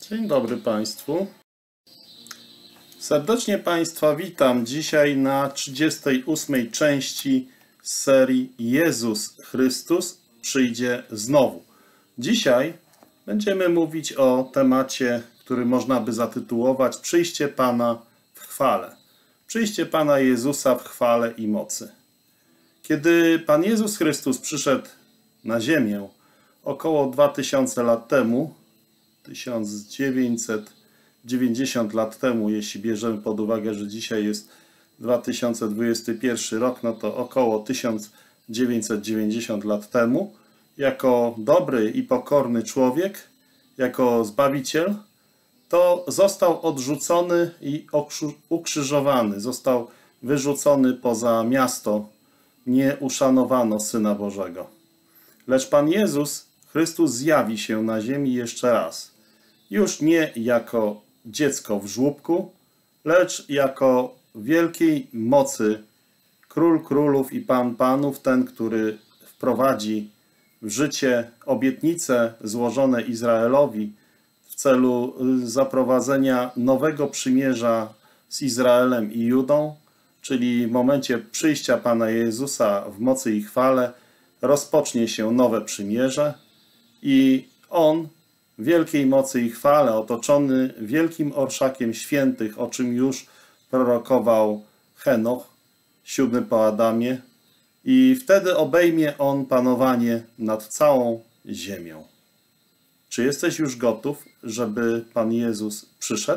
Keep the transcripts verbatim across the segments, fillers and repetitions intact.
Dzień dobry Państwu. Serdecznie Państwa witam dzisiaj na trzydziestej ósmej części z serii Jezus Chrystus przyjdzie znowu. Dzisiaj będziemy mówić o temacie, który można by zatytułować Przyjście Pana w chwale. Przyjście Pana Jezusa w chwale i mocy. Kiedy Pan Jezus Chrystus przyszedł na ziemię około dwa tysiące lat temu, tysiąc dziewięćset dziewięćdziesiąt lat temu, jeśli bierzemy pod uwagę, że dzisiaj jest dwa tysiące dwudziesty pierwszy rok, no to około tysiąc dziewięćset dziewięćdziesiąt lat temu, jako dobry i pokorny człowiek, jako Zbawiciel, to został odrzucony i ukrzyżowany, został wyrzucony poza miasto, nie uszanowano Syna Bożego. Lecz Pan Jezus Chrystus zjawi się na ziemi jeszcze raz. Już nie jako dziecko w żłóbku, lecz jako wielkiej mocy Król Królów i Pan Panów, ten, który wprowadzi w życie obietnice złożone Izraelowi w celu zaprowadzenia nowego przymierza z Izraelem i Judą, czyli w momencie przyjścia Pana Jezusa w mocy i chwale rozpocznie się nowe przymierze i On w wielkiej mocy i chwale, otoczony wielkim orszakiem świętych, o czym już prorokował Henoch, siódmy po Adamie, i wtedy obejmie On panowanie nad całą ziemią. Czy jesteś już gotów, żeby Pan Jezus przyszedł?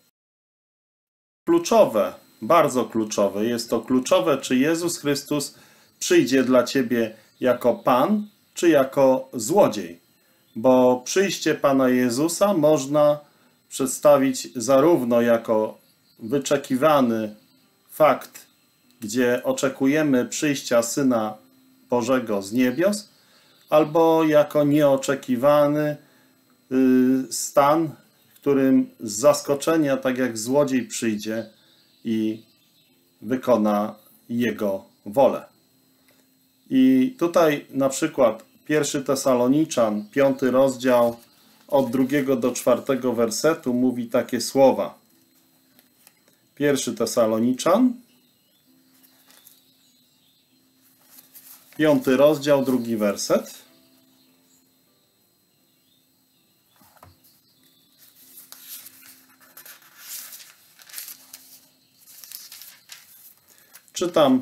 Kluczowe, bardzo kluczowe, jest to kluczowe, czy Jezus Chrystus przyjdzie dla ciebie jako Pan, czy jako złodziej. Bo przyjście Pana Jezusa można przedstawić zarówno jako wyczekiwany fakt, gdzie oczekujemy przyjścia Syna Bożego z niebios, albo jako nieoczekiwany stan, w którym z zaskoczenia, tak jak złodziej, przyjdzie i wykona Jego wolę. I tutaj na przykład pierwszy Tesaloniczan, piąty rozdział, od drugiego do czwartego wersetu mówi takie słowa. Pierwszy Tesaloniczan, piąty rozdział, drugi werset. Czytam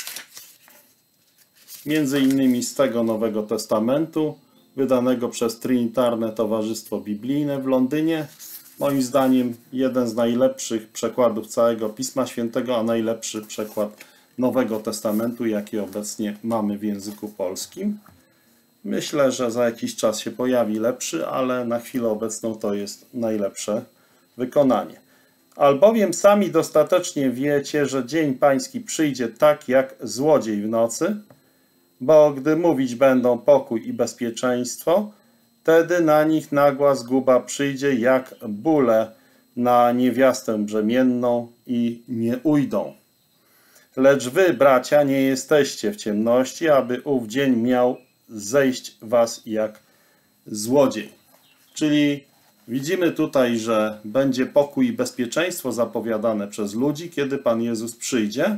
między innymi z tego Nowego Testamentu, wydanego przez Trinitarne Towarzystwo Biblijne w Londynie. Moim zdaniem jeden z najlepszych przekładów całego Pisma Świętego, a najlepszy przekład Nowego Testamentu, jaki obecnie mamy w języku polskim. Myślę, że za jakiś czas się pojawi lepszy, ale na chwilę obecną to jest najlepsze wykonanie. Albowiem sami dostatecznie wiecie, że dzień pański przyjdzie tak jak złodziej w nocy, bo gdy mówić będą pokój i bezpieczeństwo, wtedy na nich nagła zguba przyjdzie jak bóle na niewiastę brzemienną i nie ujdą. Lecz wy, bracia, nie jesteście w ciemności, aby ów dzień miał zejść was jak złodziej. Czyli widzimy tutaj, że będzie pokój i bezpieczeństwo zapowiadane przez ludzi, kiedy Pan Jezus przyjdzie.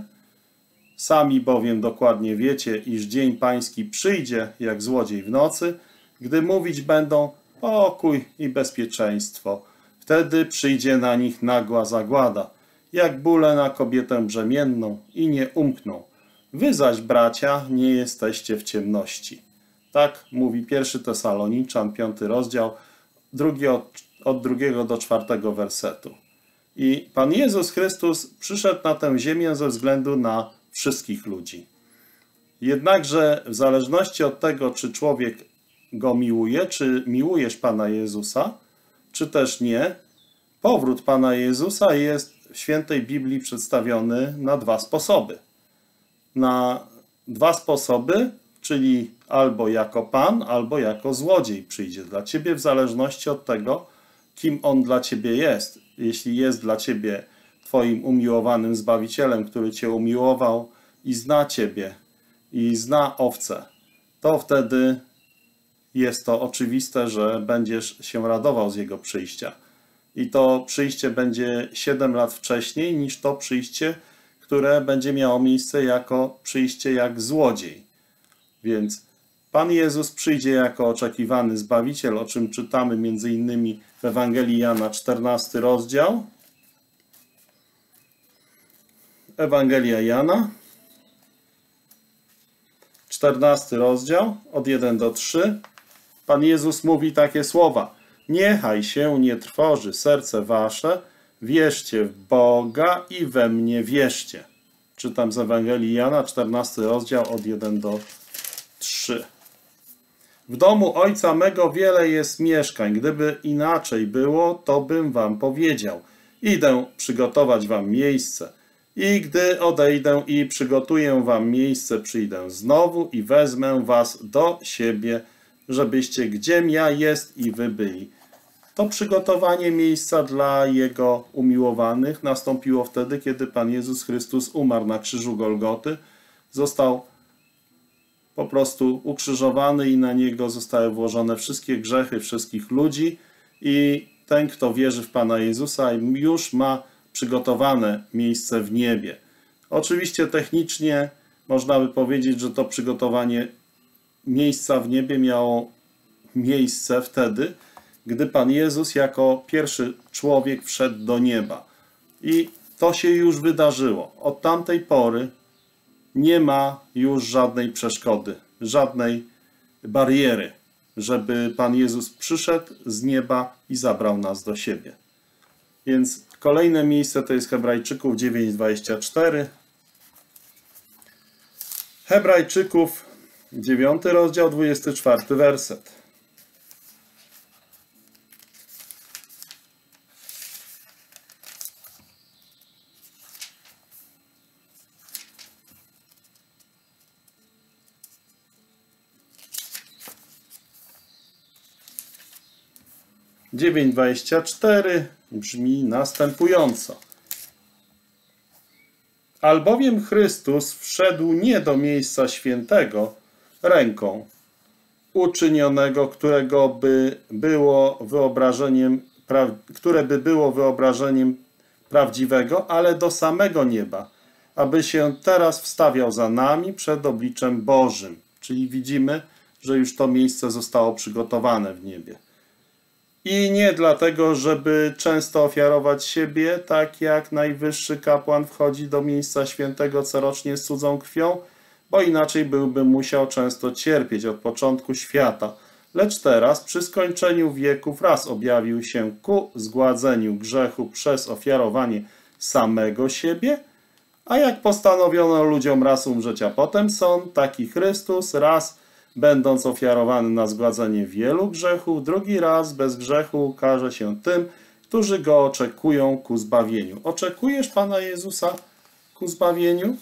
Sami bowiem dokładnie wiecie, iż dzień pański przyjdzie jak złodziej w nocy, gdy mówić będą pokój i bezpieczeństwo. Wtedy przyjdzie na nich nagła zagłada, jak bóle na kobietę brzemienną i nie umkną. Wy zaś, bracia, nie jesteście w ciemności. Tak mówi pierwszy Tesaloniczan, piąty rozdział, drugi od, od drugiego do czwartego wersetu. I Pan Jezus Chrystus przyszedł na tę ziemię ze względu na wszystkich ludzi. Jednakże w zależności od tego, czy człowiek go miłuje, czy miłujesz Pana Jezusa, czy też nie, powrót Pana Jezusa jest w Świętej Biblii przedstawiony na dwa sposoby. Na dwa sposoby, czyli albo jako Pan, albo jako złodziej przyjdzie dla ciebie, w zależności od tego, kim On dla ciebie jest. Jeśli jest dla ciebie Twoim umiłowanym Zbawicielem, który Cię umiłował i zna Ciebie i zna owce, to wtedy jest to oczywiste, że będziesz się radował z Jego przyjścia. I to przyjście będzie siedem lat wcześniej niż to przyjście, które będzie miało miejsce jako przyjście jak złodziej. Więc Pan Jezus przyjdzie jako oczekiwany Zbawiciel, o czym czytamy między innymi w Ewangelii Jana, czternasty rozdział. Ewangelia Jana, czternasty rozdział, od pierwszego do trzeciego. Pan Jezus mówi takie słowa: niechaj się nie trwoży serce wasze, wierzcie w Boga i we mnie wierzcie. Czytam z Ewangelii Jana, czternasty rozdział, od pierwszego do trzeciego. W domu Ojca mego wiele jest mieszkań. Gdyby inaczej było, to bym wam powiedział. Idę przygotować wam miejsce. I gdy odejdę i przygotuję wam miejsce, przyjdę znowu i wezmę was do siebie, żebyście gdziem ja jest i wy byli. To przygotowanie miejsca dla Jego umiłowanych nastąpiło wtedy, kiedy Pan Jezus Chrystus umarł na krzyżu Golgoty. Został po prostu ukrzyżowany i na Niego zostały włożone wszystkie grzechy wszystkich ludzi. I ten, kto wierzy w Pana Jezusa, już ma przygotowane miejsce w niebie. Oczywiście technicznie można by powiedzieć, że to przygotowanie miejsca w niebie miało miejsce wtedy, gdy Pan Jezus jako pierwszy człowiek wszedł do nieba. I to się już wydarzyło. Od tamtej pory nie ma już żadnej przeszkody, żadnej bariery, żeby Pan Jezus przyszedł z nieba i zabrał nas do siebie. Więc kolejne miejsce to jest Hebrajczyków dziewięć, dwadzieścia cztery. Hebrajczyków dziewiąty rozdział, dwudziesty czwarty werset. dziewięć, dwadzieścia cztery brzmi następująco. Albowiem Chrystus wszedł nie do miejsca świętego ręką uczynionego, którego by było wyobrażeniem, które by było wyobrażeniem prawdziwego, ale do samego nieba, aby się teraz wstawiał za nami przed obliczem Bożym. Czyli widzimy, że już to miejsce zostało przygotowane w niebie. I nie dlatego, żeby często ofiarować siebie, tak jak najwyższy kapłan wchodzi do miejsca świętego corocznie z cudzą krwią, bo inaczej byłby musiał często cierpieć od początku świata. Lecz teraz, przy skończeniu wieków, raz objawił się ku zgładzeniu grzechu przez ofiarowanie samego siebie, a jak postanowiono ludziom raz umrzeć, a potem sąd, taki Chrystus raz będąc ofiarowany na zgładzenie wielu grzechów, drugi raz bez grzechu ukaże się tym, którzy Go oczekują ku zbawieniu. Oczekujesz Pana Jezusa ku zbawieniu?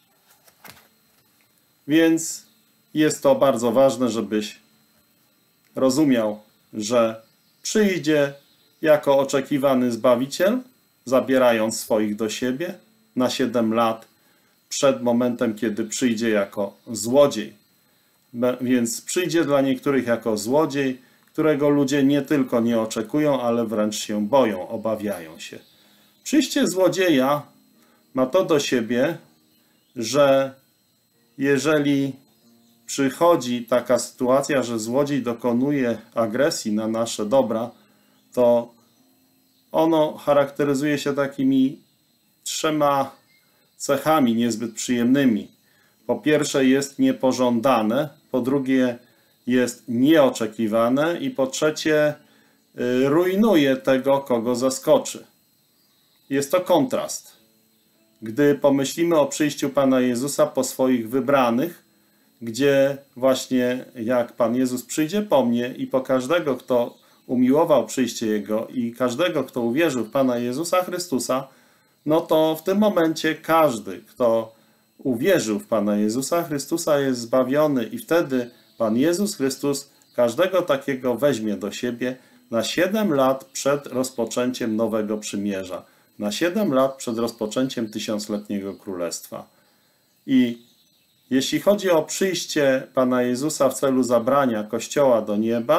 Więc jest to bardzo ważne, żebyś rozumiał, że przyjdzie jako oczekiwany Zbawiciel, zabierając swoich do siebie na siedem lat przed momentem, kiedy przyjdzie jako złodziej. Więc przyjdzie dla niektórych jako złodziej, którego ludzie nie tylko nie oczekują, ale wręcz się boją, obawiają się. Przyjście złodzieja ma to do siebie, że jeżeli przychodzi taka sytuacja, że złodziej dokonuje agresji na nasze dobra, to ono charakteryzuje się takimi trzema cechami niezbyt przyjemnymi. Po pierwsze jest niepożądane, po drugie jest nieoczekiwane i po trzecie rujnuje tego, kogo zaskoczy. Jest to kontrast. Gdy pomyślimy o przyjściu Pana Jezusa po swoich wybranych, gdzie właśnie jak Pan Jezus przyjdzie po mnie i po każdego, kto umiłował przyjście Jego i każdego, kto uwierzył w Pana Jezusa Chrystusa, no to w tym momencie każdy, kto uwierzył w Pana Jezusa Chrystusa, jest zbawiony i wtedy Pan Jezus Chrystus każdego takiego weźmie do siebie na siedem lat przed rozpoczęciem nowego przymierza, na siedem lat przed rozpoczęciem tysiącletniego królestwa. I jeśli chodzi o przyjście Pana Jezusa w celu zabrania Kościoła do nieba,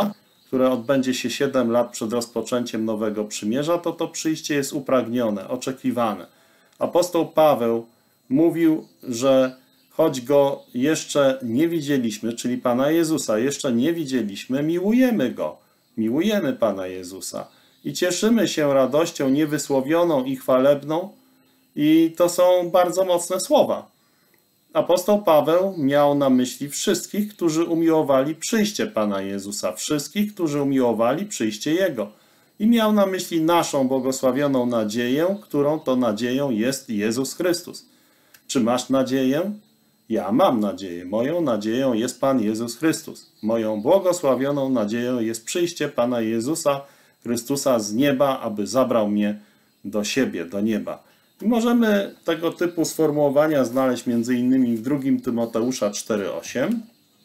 które odbędzie się siedem lat przed rozpoczęciem nowego przymierza, to to przyjście jest upragnione, oczekiwane. Apostoł Paweł mówił, że choć Go jeszcze nie widzieliśmy, czyli Pana Jezusa jeszcze nie widzieliśmy, miłujemy Go, miłujemy Pana Jezusa i cieszymy się radością niewysłowioną i chwalebną, i to są bardzo mocne słowa. Apostoł Paweł miał na myśli wszystkich, którzy umiłowali przyjście Pana Jezusa, wszystkich, którzy umiłowali przyjście Jego. I miał na myśli naszą błogosławioną nadzieję, którą to nadzieją jest Jezus Chrystus. Czy masz nadzieję? Ja mam nadzieję. Moją nadzieją jest Pan Jezus Chrystus. Moją błogosławioną nadzieją jest przyjście Pana Jezusa Chrystusa z nieba, aby zabrał mnie do siebie, do nieba. I możemy tego typu sformułowania znaleźć między innymi w drugim Tymoteusza cztery osiem.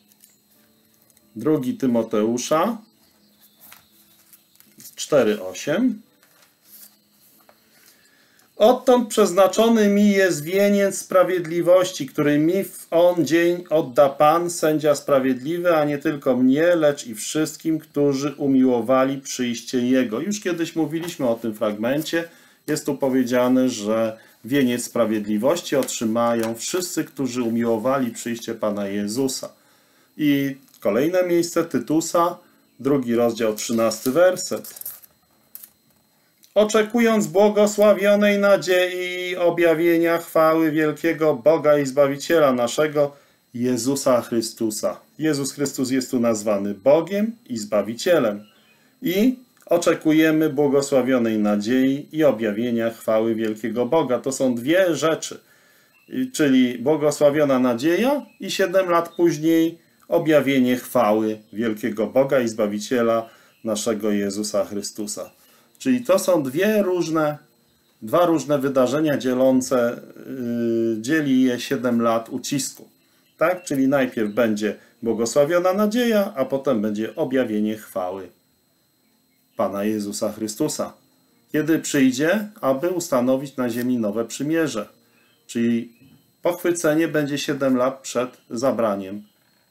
drugi Tymoteusza cztery osiem. Odtąd przeznaczony mi jest wieniec sprawiedliwości, który mi w on dzień odda Pan, sędzia sprawiedliwy, a nie tylko mnie, lecz i wszystkim, którzy umiłowali przyjście Jego. Już kiedyś mówiliśmy o tym fragmencie. Jest tu powiedziane, że wieniec sprawiedliwości otrzymają wszyscy, którzy umiłowali przyjście Pana Jezusa. I kolejne miejsce Tytusa, drugi rozdział, trzynasty werset. Oczekując błogosławionej nadziei i objawienia chwały wielkiego Boga i Zbawiciela naszego, Jezusa Chrystusa. Jezus Chrystus jest tu nazwany Bogiem i Zbawicielem. I oczekujemy błogosławionej nadziei i objawienia chwały wielkiego Boga. To są dwie rzeczy, czyli błogosławiona nadzieja i siedem lat później objawienie chwały wielkiego Boga i Zbawiciela naszego Jezusa Chrystusa. Czyli to są dwie różne, dwa różne wydarzenia dzielące, yy, dzieli je siedem lat ucisku. Tak? Czyli najpierw będzie błogosławiona nadzieja, a potem będzie objawienie chwały Pana Jezusa Chrystusa. Kiedy przyjdzie, aby ustanowić na ziemi nowe przymierze. Czyli pochwycenie będzie siedem lat przed zabraniem.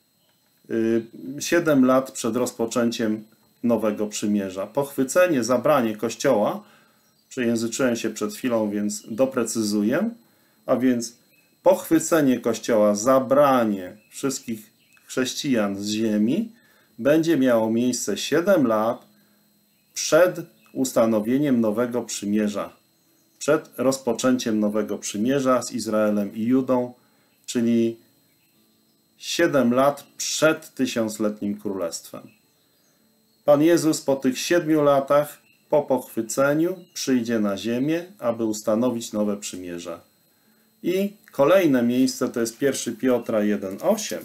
siedem lat przed rozpoczęciem nowego przymierza. Pochwycenie, zabranie Kościoła, przejęzyczyłem się przed chwilą, więc doprecyzuję, a więc pochwycenie Kościoła, zabranie wszystkich chrześcijan z ziemi będzie miało miejsce siedem lat przed ustanowieniem nowego przymierza, przed rozpoczęciem nowego przymierza z Izraelem i Judą, czyli siedem lat przed tysiącletnim królestwem. Pan Jezus po tych siedmiu latach, po pochwyceniu, przyjdzie na ziemię, aby ustanowić nowe przymierze. I kolejne miejsce to jest pierwszy Piotra jeden osiem.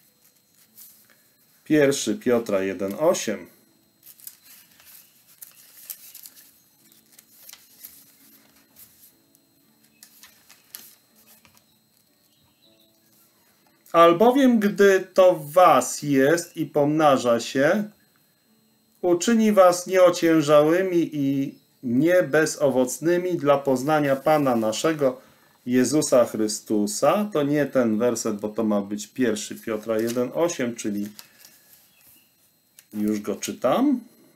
pierwszy Piotra jeden osiem. Albowiem gdy to w was jest i pomnaża się, uczyni was nieociężałymi i nie bezowocnymi dla poznania Pana naszego Jezusa Chrystusa. To nie ten werset, bo to ma być pierwszy Piotra jeden osiem, czyli już go czytam.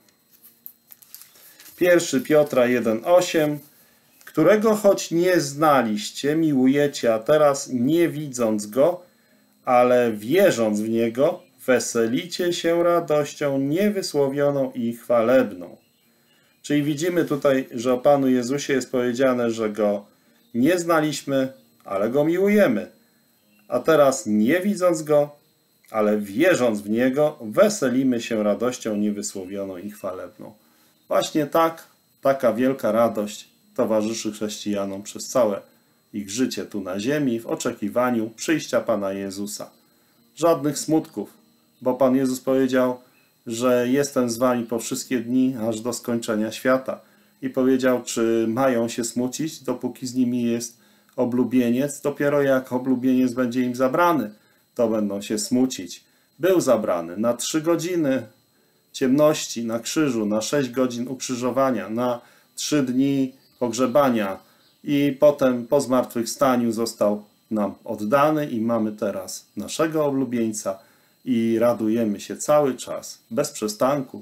pierwszy Piotra jeden osiem, którego choć nie znaliście, miłujecie, a teraz nie widząc Go, ale wierząc w Niego, weselicie się radością niewysłowioną i chwalebną. Czyli widzimy tutaj, że o Panu Jezusie jest powiedziane, że Go nie znaliśmy, ale Go miłujemy. A teraz nie widząc Go, ale wierząc w Niego, weselimy się radością niewysłowioną i chwalebną. Właśnie tak, taka wielka radość towarzyszy chrześcijanom przez całe ich życie tu na ziemi, w oczekiwaniu przyjścia Pana Jezusa. Żadnych smutków, bo Pan Jezus powiedział, że jestem z wami po wszystkie dni, aż do skończenia świata. I powiedział, czy mają się smucić, dopóki z nimi jest oblubieniec. Dopiero jak oblubieniec będzie im zabrany, to będą się smucić. Był zabrany na trzy godziny ciemności na krzyżu, na sześć godzin ukrzyżowania, na trzy dni pogrzebania i potem po zmartwychwstaniu został nam oddany i mamy teraz naszego oblubieńca i radujemy się cały czas, bez przestanku,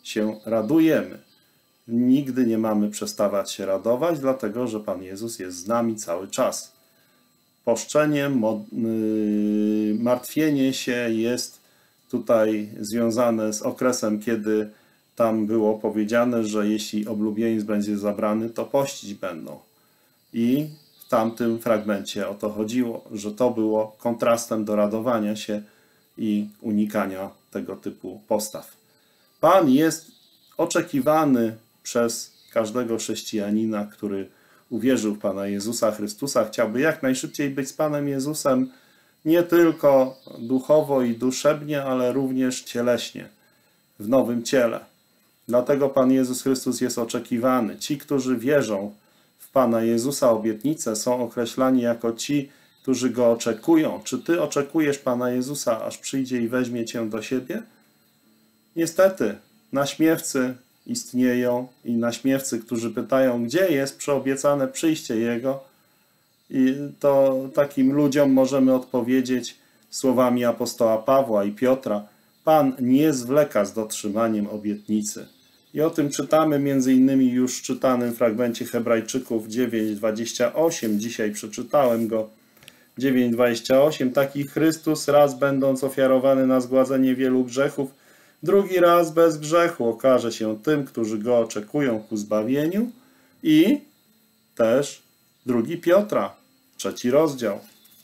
się radujemy. Nigdy nie mamy przestawać się radować, dlatego że Pan Jezus jest z nami cały czas. Poszczenie, martwienie się jest tutaj związane z okresem, kiedy tam było powiedziane, że jeśli oblubieniec będzie zabrany, to pościć będą. I w tamtym fragmencie o to chodziło, że to było kontrastem do radowania się i unikania tego typu postaw. Pan jest oczekiwany przez każdego chrześcijanina, który uwierzył w Pana Jezusa Chrystusa, chciałby jak najszybciej być z Panem Jezusem, nie tylko duchowo i duszebnie, ale również cieleśnie, w nowym ciele. Dlatego Pan Jezus Chrystus jest oczekiwany. Ci, którzy wierzą w Pana Jezusa obietnicę, są określani jako ci, którzy Go oczekują. Czy Ty oczekujesz Pana Jezusa, aż przyjdzie i weźmie Cię do siebie? Niestety, naśmiewcy istnieją i naśmiewcy, którzy pytają, gdzie jest przyobiecane przyjście Jego, i to takim ludziom możemy odpowiedzieć słowami apostoła Pawła i Piotra: Pan nie zwleka z dotrzymaniem obietnicy. I o tym czytamy między innymi już w czytanym fragmencie Hebrajczyków dziewięć, dwadzieścia osiem. Dzisiaj przeczytałem go. dziewięć, dwadzieścia osiem. Taki Chrystus, raz będąc ofiarowany na zgładzenie wielu grzechów, drugi raz bez grzechu okaże się tym, którzy Go oczekują ku zbawieniu. I też drugi Piotra, trzeci rozdział.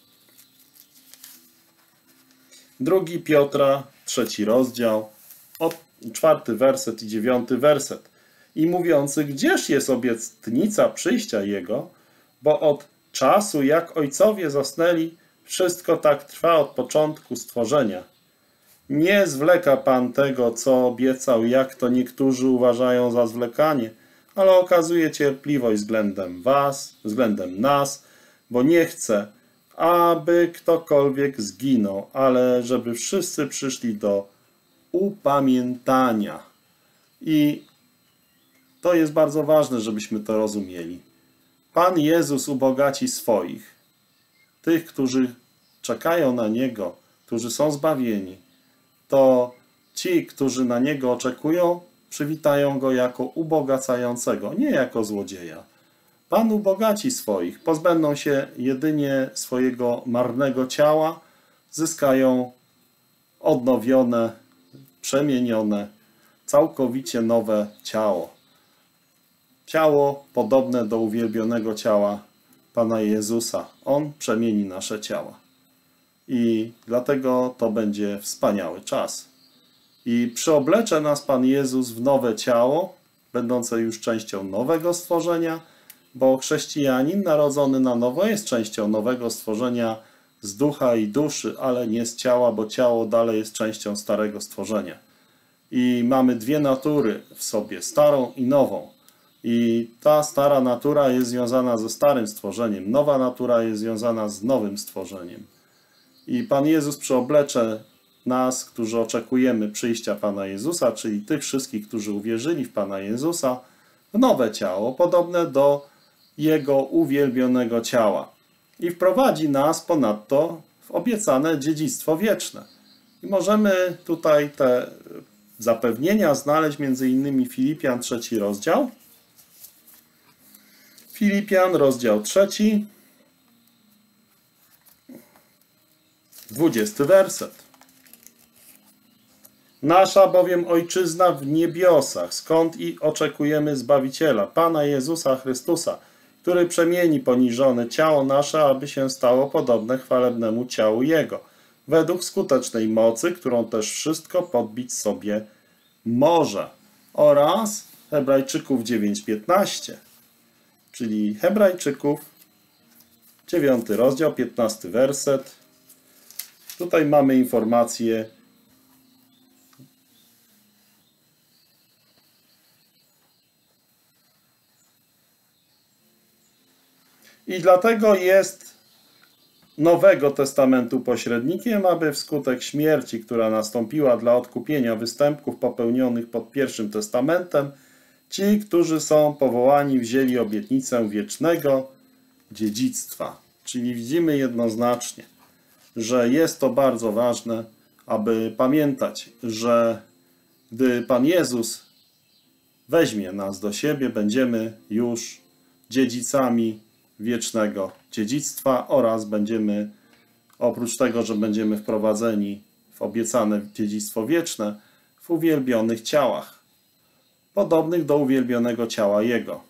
Drugi Piotra, trzeci rozdział, od czwarty werset i dziewiąty werset. I mówiący, gdzież jest obietnica przyjścia Jego, bo od czasu, jak ojcowie zasnęli, wszystko tak trwa od początku stworzenia. Nie zwleka Pan tego, co obiecał, jak to niektórzy uważają za zwlekanie, ale okazuje cierpliwość względem was, względem nas, bo nie chce, aby ktokolwiek zginął, ale żeby wszyscy przyszli do upamiętania. I to jest bardzo ważne, żebyśmy to rozumieli. Pan Jezus ubogaci swoich, tych, którzy czekają na Niego, którzy są zbawieni, to ci, którzy na Niego oczekują, przywitają Go jako ubogacającego, nie jako złodzieja. Pan ubogaci swoich, pozbędą się jedynie swojego marnego ciała, zyskają odnowione, przemienione, całkowicie nowe ciało. Ciało podobne do uwielbionego ciała Pana Jezusa. On przemieni nasze ciała. I dlatego to będzie wspaniały czas. I przyoblecze nas Pan Jezus w nowe ciało, będące już częścią nowego stworzenia, bo chrześcijanin narodzony na nowo jest częścią nowego stworzenia z ducha i duszy, ale nie z ciała, bo ciało dalej jest częścią starego stworzenia. I mamy dwie natury w sobie, starą i nową. I ta stara natura jest związana ze starym stworzeniem, nowa natura jest związana z nowym stworzeniem. I Pan Jezus przyoblecze nas, którzy oczekujemy przyjścia Pana Jezusa, czyli tych wszystkich, którzy uwierzyli w Pana Jezusa, w nowe ciało, podobne do Jego uwielbionego ciała. I wprowadzi nas ponadto w obiecane dziedzictwo wieczne. I możemy tutaj te zapewnienia znaleźć między innymi Filipian, trzeci rozdział. Filipian, rozdział trzeci, dwudziesty werset. Nasza bowiem Ojczyzna w niebiosach, skąd i oczekujemy Zbawiciela, Pana Jezusa Chrystusa, który przemieni poniżone ciało nasze, aby się stało podobne chwalebnemu ciału Jego, według skutecznej mocy, którą też wszystko podbić sobie może. Oraz Hebrajczyków dziewięć, piętnaście, czyli Hebrajczyków, dziewiąty rozdział, piętnasty werset. Tutaj mamy informację, i dlatego jest Nowego Testamentu pośrednikiem, aby wskutek śmierci, która nastąpiła dla odkupienia występków popełnionych pod pierwszym testamentem, ci, którzy są powołani, wzięli obietnicę wiecznego dziedzictwa. Czyli widzimy jednoznacznie, że jest to bardzo ważne, aby pamiętać, że gdy Pan Jezus weźmie nas do siebie, będziemy już dziedzicami wiecznego dziedzictwa oraz będziemy, oprócz tego, że będziemy wprowadzeni w obiecane dziedzictwo wieczne, w uwielbionych ciałach, podobnych do uwielbionego ciała Jego.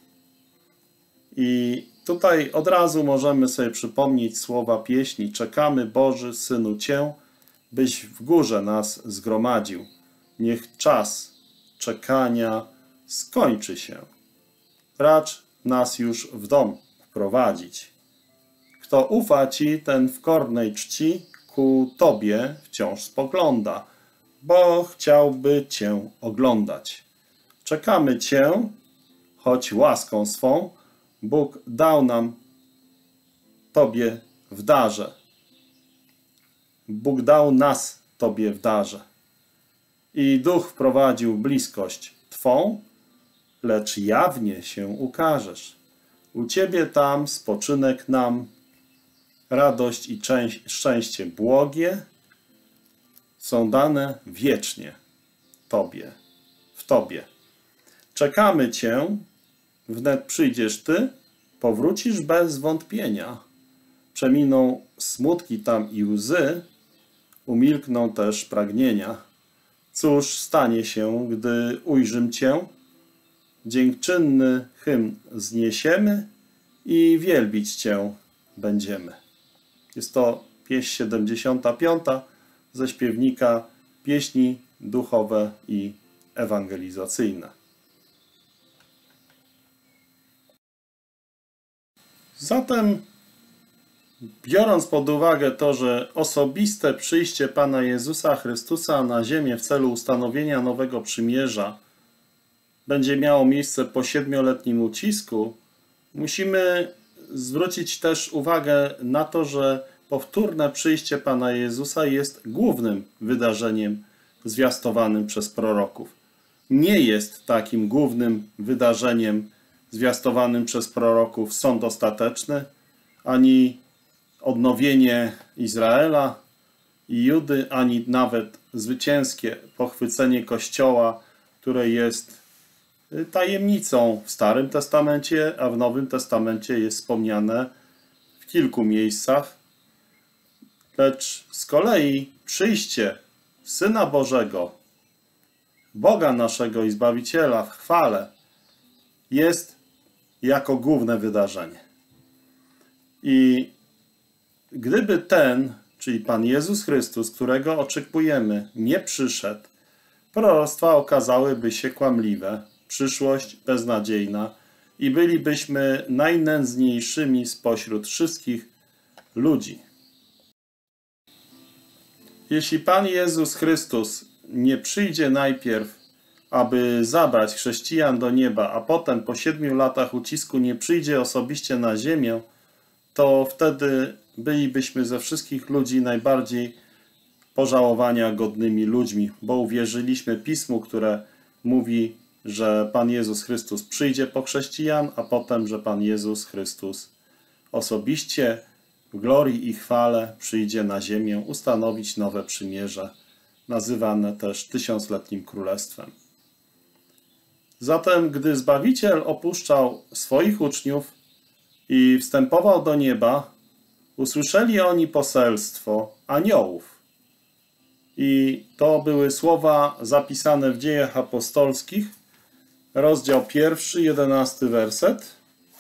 I tutaj od razu możemy sobie przypomnieć słowa pieśni: czekamy, Boży Synu Cię, byś w górze nas zgromadził. Niech czas czekania skończy się. Racz nas już w dom wprowadzić. Kto ufa Ci, ten w kornej czci ku Tobie wciąż spogląda, bo chciałby Cię oglądać. Czekamy Cię, choć łaską swą Bóg dał nam Tobie w darze. Bóg dał nas Tobie w darze. I Duch wprowadził bliskość Twą, lecz jawnie się ukażesz. U Ciebie tam spoczynek nam, radość i szczęście błogie są dane wiecznie Tobie, w Tobie. Czekamy Cię, wnet przyjdziesz Ty, powrócisz bez wątpienia. Przeminą smutki tam i łzy, umilkną też pragnienia. Cóż stanie się, gdy ujrzym Cię? Dziękczynny hymn zniesiemy i wielbić Cię będziemy. Jest to pieśń siedemdziesiąta piąta ze śpiewnika Pieśni duchowe i ewangelizacyjne. Zatem, biorąc pod uwagę to, że osobiste przyjście Pana Jezusa Chrystusa na ziemię w celu ustanowienia nowego przymierza będzie miało miejsce po siedmioletnim ucisku, musimy zwrócić też uwagę na to, że powtórne przyjście Pana Jezusa jest głównym wydarzeniem zwiastowanym przez proroków. Nie jest takim głównym wydarzeniem zwiastowanym przez proroków sąd ostateczny, ani odnowienie Izraela i Judy, ani nawet zwycięskie pochwycenie Kościoła, które jest tajemnicą w Starym Testamencie, a w Nowym Testamencie jest wspomniane w kilku miejscach. Lecz z kolei przyjście Syna Bożego, Boga naszego i Zbawiciela w chwale jest jako główne wydarzenie. I gdyby ten, czyli Pan Jezus Chrystus, którego oczekujemy, nie przyszedł, proroctwa okazałyby się kłamliwe, przyszłość beznadziejna i bylibyśmy najnędzniejszymi spośród wszystkich ludzi. Jeśli Pan Jezus Chrystus nie przyjdzie najpierw, aby zabrać chrześcijan do nieba, a potem po siedmiu latach ucisku nie przyjdzie osobiście na ziemię, to wtedy bylibyśmy ze wszystkich ludzi najbardziej pożałowania godnymi ludźmi, bo uwierzyliśmy Pismu, które mówi, że Pan Jezus Chrystus przyjdzie po chrześcijan, a potem, że Pan Jezus Chrystus osobiście w glorii i chwale przyjdzie na ziemię ustanowić nowe przymierze, nazywane też tysiącletnim królestwem. Zatem, gdy Zbawiciel opuszczał swoich uczniów i wstępował do nieba, usłyszeli oni poselstwo aniołów. I to były słowa zapisane w Dziejach Apostolskich, rozdział pierwszy, jedenasty werset.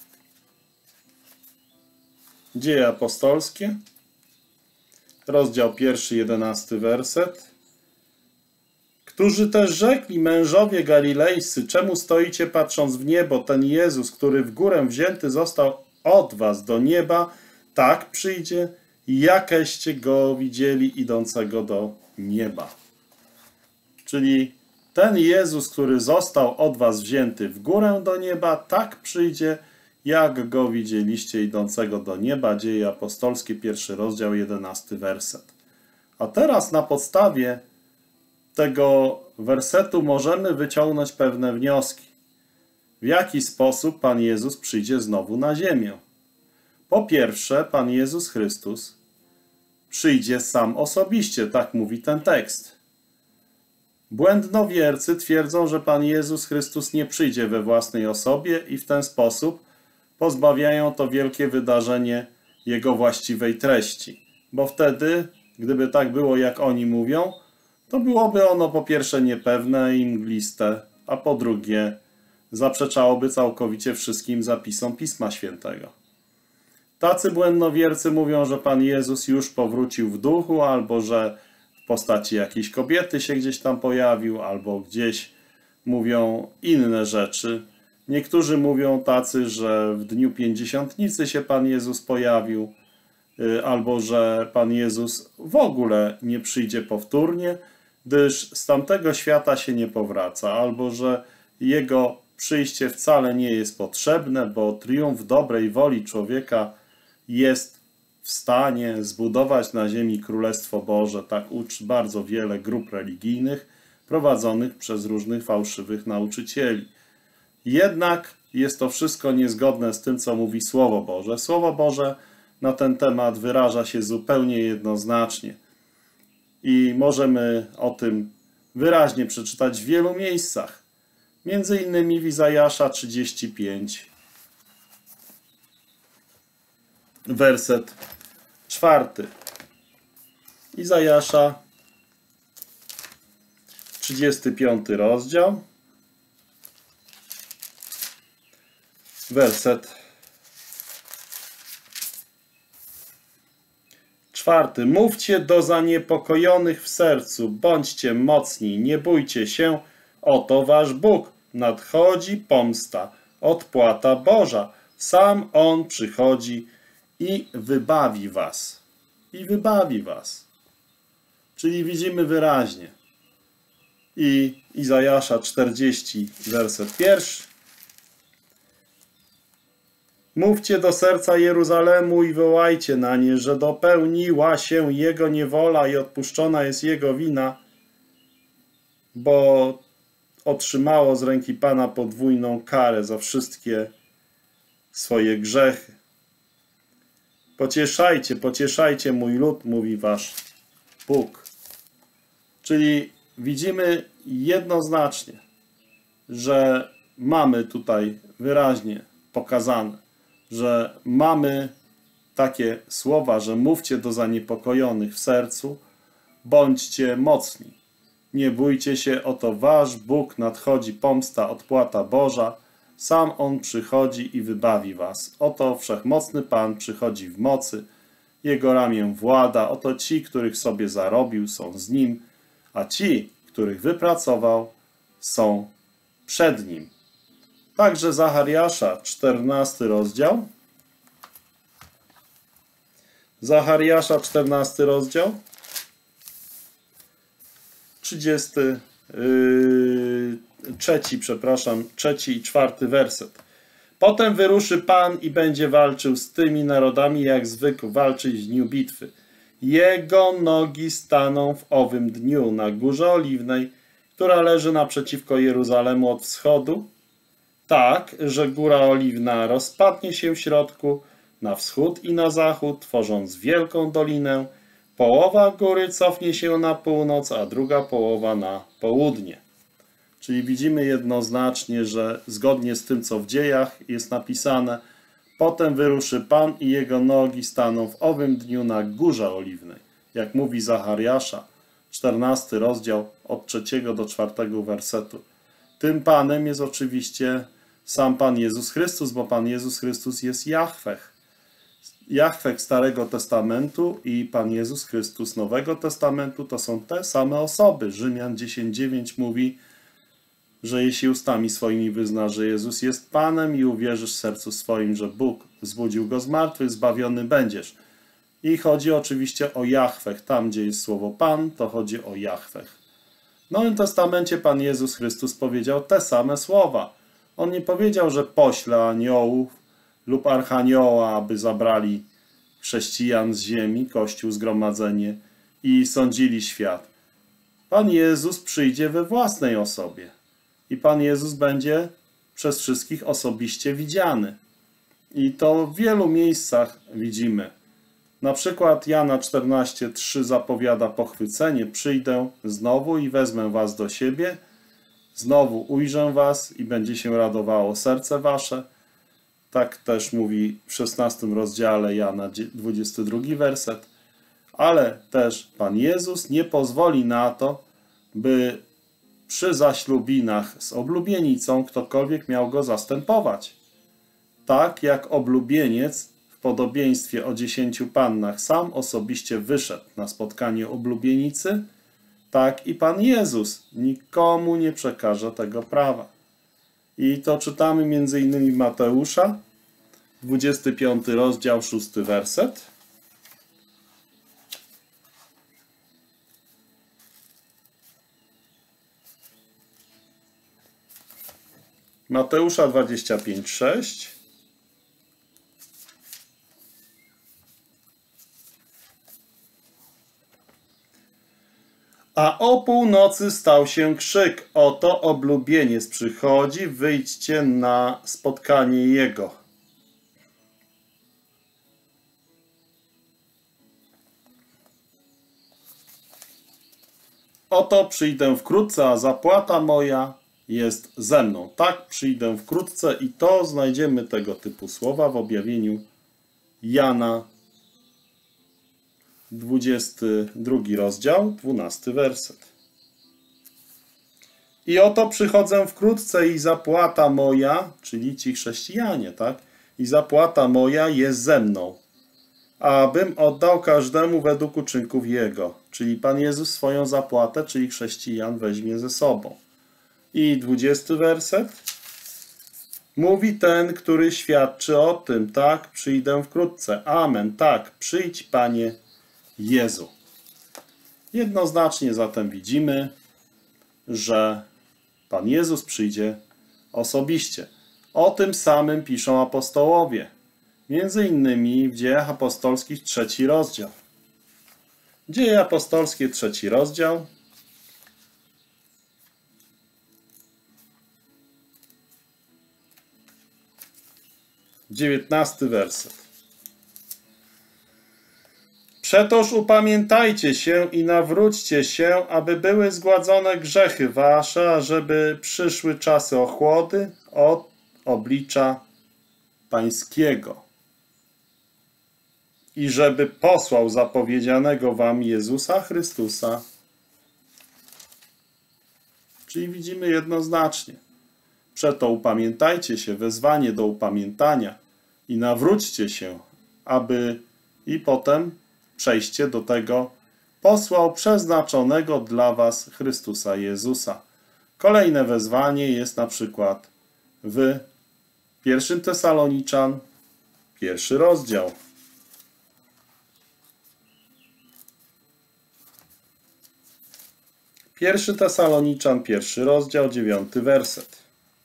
Dzieje apostolskie, rozdział pierwszy, jedenasty werset. Którzy też rzekli: mężowie galilejscy, czemu stoicie patrząc w niebo? Ten Jezus, który w górę wzięty został od was do nieba, tak przyjdzie, jakeście go widzieli idącego do nieba. Czyli ten Jezus, który został od was wzięty w górę do nieba, tak przyjdzie, jak go widzieliście idącego do nieba. Dzieje apostolskie, pierwszy rozdział, jedenasty werset. A teraz na podstawie tego wersetu możemy wyciągnąć pewne wnioski. W jaki sposób Pan Jezus przyjdzie znowu na ziemię? Po pierwsze, Pan Jezus Chrystus przyjdzie sam osobiście, tak mówi ten tekst. Błędnowiercy twierdzą, że Pan Jezus Chrystus nie przyjdzie we własnej osobie i w ten sposób pozbawiają to wielkie wydarzenie jego właściwej treści. Bo wtedy, gdyby tak było, jak oni mówią, to byłoby ono po pierwsze niepewne i mgliste, a po drugie zaprzeczałoby całkowicie wszystkim zapisom Pisma Świętego. Tacy błędnowiercy mówią, że Pan Jezus już powrócił w duchu, albo że w postaci jakiejś kobiety się gdzieś tam pojawił, albo gdzieś mówią inne rzeczy. Niektórzy mówią tacy, że w dniu Pięćdziesiątnicy się Pan Jezus pojawił, albo że Pan Jezus w ogóle nie przyjdzie powtórnie, gdyż z tamtego świata się nie powraca, albo że Jego przyjście wcale nie jest potrzebne, bo triumf dobrej woli człowieka jest w stanie zbudować na ziemi Królestwo Boże. Tak uczy bardzo wiele grup religijnych prowadzonych przez różnych fałszywych nauczycieli. Jednak jest to wszystko niezgodne z tym, co mówi Słowo Boże. Słowo Boże na ten temat wyraża się zupełnie jednoznacznie. I możemy o tym wyraźnie przeczytać w wielu miejscach. Między innymi w Izajasza trzydzieści pięć, werset czwarty. Izajasza trzydziesty piąty rozdział, werset czwarty. Mówcie do zaniepokojonych w sercu, bądźcie mocni, nie bójcie się, oto wasz Bóg, nadchodzi pomsta, odpłata Boża, sam On przychodzi i wybawi was. I wybawi was. Czyli widzimy wyraźnie. I Izajasza czterdziesty, werset pierwszy. Mówcie do serca Jeruzalemu i wołajcie na nie, że dopełniła się jego niewola i odpuszczona jest jego wina, bo otrzymało z ręki Pana podwójną karę za wszystkie swoje grzechy. Pocieszajcie, pocieszajcie mój lud, mówi wasz Bóg. Czyli widzimy jednoznacznie, że mamy tutaj wyraźnie pokazane, że mamy takie słowa, że mówcie do zaniepokojonych w sercu, bądźcie mocni. Nie bójcie się, oto wasz Bóg, nadchodzi pomsta, odpłata Boża, sam On przychodzi i wybawi was. Oto wszechmocny Pan przychodzi w mocy, Jego ramię włada, oto ci, których sobie zarobił, są z Nim, a ci, których wypracował, są przed Nim. Także Zachariasza, czternasty rozdział. Zachariasza, czternasty rozdział. trzydziesty, yy, trzeci, przepraszam, trzeci i czwarty werset. Potem wyruszy Pan i będzie walczył z tymi narodami, jak zwykł walczyć w dniu bitwy. Jego nogi staną w owym dniu na Górze Oliwnej, która leży naprzeciwko Jeruzalemu od wschodu, tak, że Góra Oliwna rozpadnie się w środku, na wschód i na zachód, tworząc wielką dolinę. Połowa góry cofnie się na północ, a druga połowa na południe. Czyli widzimy jednoznacznie, że zgodnie z tym, co w dziejach jest napisane, potem wyruszy Pan i jego nogi staną w owym dniu na Górze Oliwnej. Jak mówi Zachariasza, czternasty rozdział od trzeciego do czwartego wersetu. Tym Panem jest oczywiście sam Pan Jezus Chrystus, bo Pan Jezus Chrystus jest Jahweh. Jahweh Starego Testamentu i Pan Jezus Chrystus Nowego Testamentu to są te same osoby. Rzymian dziesięć dziewięć mówi, że jeśli ustami swoimi wyznasz, że Jezus jest Panem i uwierzysz w sercu swoim, że Bóg wzbudził Go z martwych, zbawiony będziesz. I chodzi oczywiście o Jahweh. Tam, gdzie jest słowo Pan, to chodzi o Jahweh. W Nowym Testamencie Pan Jezus Chrystus powiedział te same słowa. On nie powiedział, że pośle aniołów lub archanioła, aby zabrali chrześcijan z ziemi, Kościół, zgromadzenie i sądzili świat. Pan Jezus przyjdzie we własnej osobie i Pan Jezus będzie przez wszystkich osobiście widziany. I to w wielu miejscach widzimy, Na przykład Jana czternaście trzy zapowiada pochwycenie. Przyjdę znowu i wezmę was do siebie. Znowu ujrzę was i będzie się radowało serce wasze. Tak też mówi w szesnastym rozdziale Jana, dwudziesty drugi werset. Ale też Pan Jezus nie pozwoli na to, by przy zaślubinach z oblubienicą ktokolwiek miał go zastępować. Tak jak oblubieniec w podobieństwie o dziesięciu pannach sam osobiście wyszedł na spotkanie oblubienicy, tak i Pan Jezus nikomu nie przekaże tego prawa. I to czytamy między innymi Mateusza, dwudziesty piąty rozdział, szósty werset. Mateusza dwadzieścia pięć, sześć. A o północy stał się krzyk. Oto oblubieniec przychodzi, wyjdźcie na spotkanie jego. Oto przyjdę wkrótce, a zapłata moja jest ze mną. Tak, przyjdę wkrótce i to znajdziemy tego typu słowa w objawieniu Jana, dwudziesty drugi rozdział, dwunasty werset. I oto przychodzę wkrótce i zapłata moja, czyli ci chrześcijanie, tak? I zapłata moja jest ze mną, abym oddał każdemu według uczynków jego. Czyli Pan Jezus swoją zapłatę, czyli chrześcijan, weźmie ze sobą. I dwudziesty werset. Mówi ten, który świadczy o tym, tak, przyjdę wkrótce. Amen, tak, przyjdź, Panie Jezu. Jednoznacznie zatem widzimy, że Pan Jezus przyjdzie osobiście. O tym samym piszą apostołowie. Między innymi w Dziejach Apostolskich trzeci rozdział. Dzieje Apostolskie trzeci rozdział. dziewiętnasty werset. Przetoż upamiętajcie się i nawróćcie się, aby były zgładzone grzechy wasze, ażeby przyszły czasy ochłody od oblicza Pańskiego. I żeby posłał zapowiedzianego wam Jezusa Chrystusa. Czyli widzimy jednoznacznie. Przeto upamiętajcie się, wezwanie do upamiętania i nawróćcie się, aby i potem przejście do tego posłał przeznaczonego dla was Chrystusa Jezusa. Kolejne wezwanie jest na przykład w pierwszym Tesaloniczan, pierwszy rozdział. Pierwszy Tesaloniczan, pierwszy rozdział, dziewiąty werset.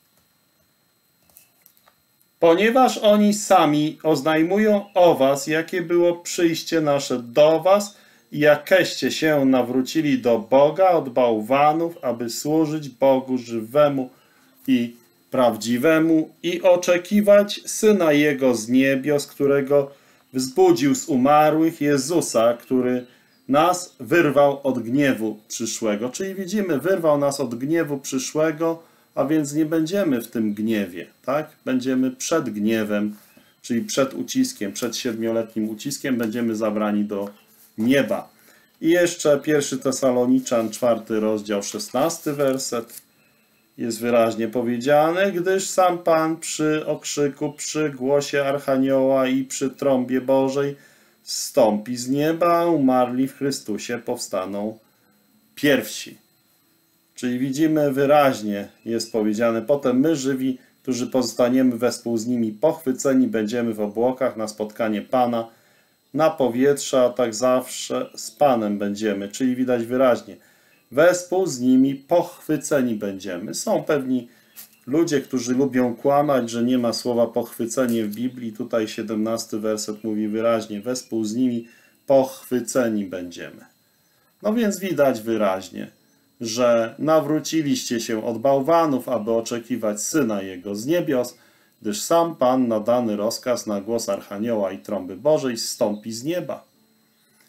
Ponieważ oni sami oznajmują o was, jakie było przyjście nasze do was i jakeście się nawrócili do Boga od bałwanów, aby służyć Bogu żywemu i prawdziwemu i oczekiwać Syna Jego z niebios, którego wzbudził z umarłych, Jezusa, który nas wyrwał od gniewu przyszłego. Czyli widzimy, wyrwał nas od gniewu przyszłego, a więc nie będziemy w tym gniewie, tak? Będziemy przed gniewem, czyli przed uciskiem, przed siedmioletnim uciskiem będziemy zabrani do nieba. I jeszcze pierwszy Tesaloniczan, czwarty rozdział, szesnasty werset. Jest wyraźnie powiedziane, gdyż sam Pan przy okrzyku, przy głosie Archanioła i przy trąbie Bożej zstąpi z nieba, umarli w Chrystusie powstaną pierwsi. Czyli widzimy wyraźnie, jest powiedziane, potem my żywi, którzy pozostaniemy wespół z nimi pochwyceni, będziemy w obłokach na spotkanie Pana, na powietrze, a tak zawsze z Panem będziemy. Czyli widać wyraźnie, wespół z nimi pochwyceni będziemy. Są pewni ludzie, którzy lubią kłamać, że nie ma słowa pochwycenie w Biblii. Tutaj siedemnasty werset mówi wyraźnie, wespół z nimi pochwyceni będziemy. No więc widać wyraźnie, że nawróciliście się od bałwanów, aby oczekiwać Syna Jego z niebios, gdyż sam Pan na dany rozkaz na głos Archanioła i trąby Bożej zstąpi z nieba.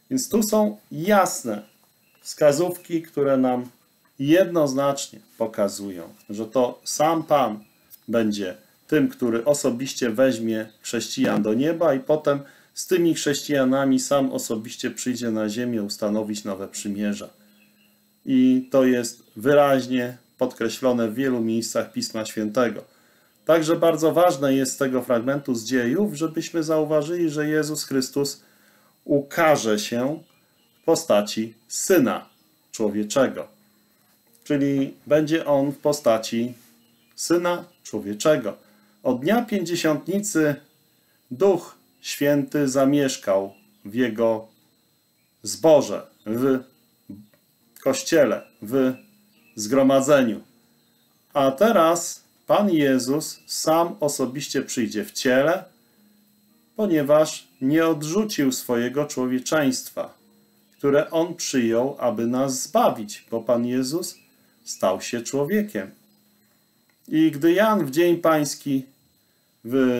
Więc tu są jasne wskazówki, które nam jednoznacznie pokazują, że to sam Pan będzie tym, który osobiście weźmie chrześcijan do nieba i potem z tymi chrześcijanami sam osobiście przyjdzie na ziemię ustanowić nowe przymierza. I to jest wyraźnie podkreślone w wielu miejscach Pisma Świętego. Także bardzo ważne jest z tego fragmentu z dziejów, żebyśmy zauważyli, że Jezus Chrystus ukaże się w postaci Syna Człowieczego. Czyli będzie On w postaci Syna Człowieczego. Od dnia Pięćdziesiątnicy Duch Święty zamieszkał w Jego zborze, w Kościele, w zgromadzeniu. A teraz Pan Jezus sam osobiście przyjdzie w ciele, ponieważ nie odrzucił swojego człowieczeństwa, które On przyjął, aby nas zbawić, bo Pan Jezus stał się człowiekiem. I gdy Jan w Dzień Pański w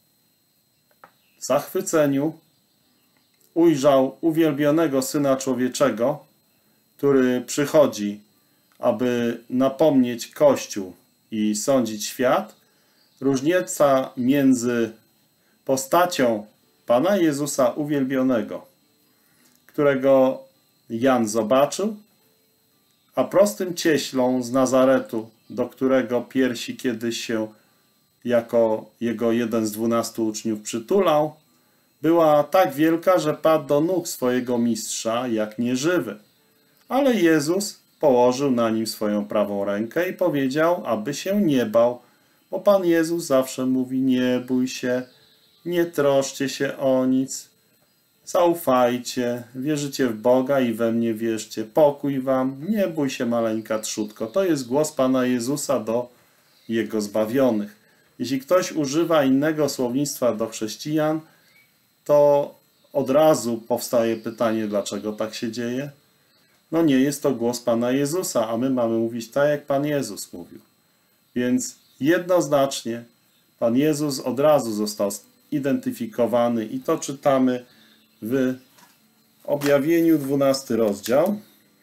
zachwyceniu ujrzał uwielbionego Syna Człowieczego, który przychodzi, aby napomnieć Kościół i sądzić świat, różnica między postacią Pana Jezusa uwielbionego, którego Jan zobaczył, a prostym cieślą z Nazaretu, do którego piersi kiedyś się jako jego jeden z dwunastu uczniów przytulał, była tak wielka, że padł do nóg swojego mistrza jak nieżywy. Ale Jezus położył na nim swoją prawą rękę i powiedział, aby się nie bał, bo Pan Jezus zawsze mówi: nie bój się, nie troszcie się o nic, zaufajcie, wierzycie w Boga i we mnie wierzcie, pokój wam, nie bój się, maleńka trzódko. To jest głos Pana Jezusa do Jego zbawionych. Jeśli ktoś używa innego słownictwa do chrześcijan, to od razu powstaje pytanie, dlaczego tak się dzieje? No nie jest to głos Pana Jezusa, a my mamy mówić tak, jak Pan Jezus mówił. Więc jednoznacznie Pan Jezus od razu został zidentyfikowany i to czytamy w Objawieniu, dwunasty rozdział.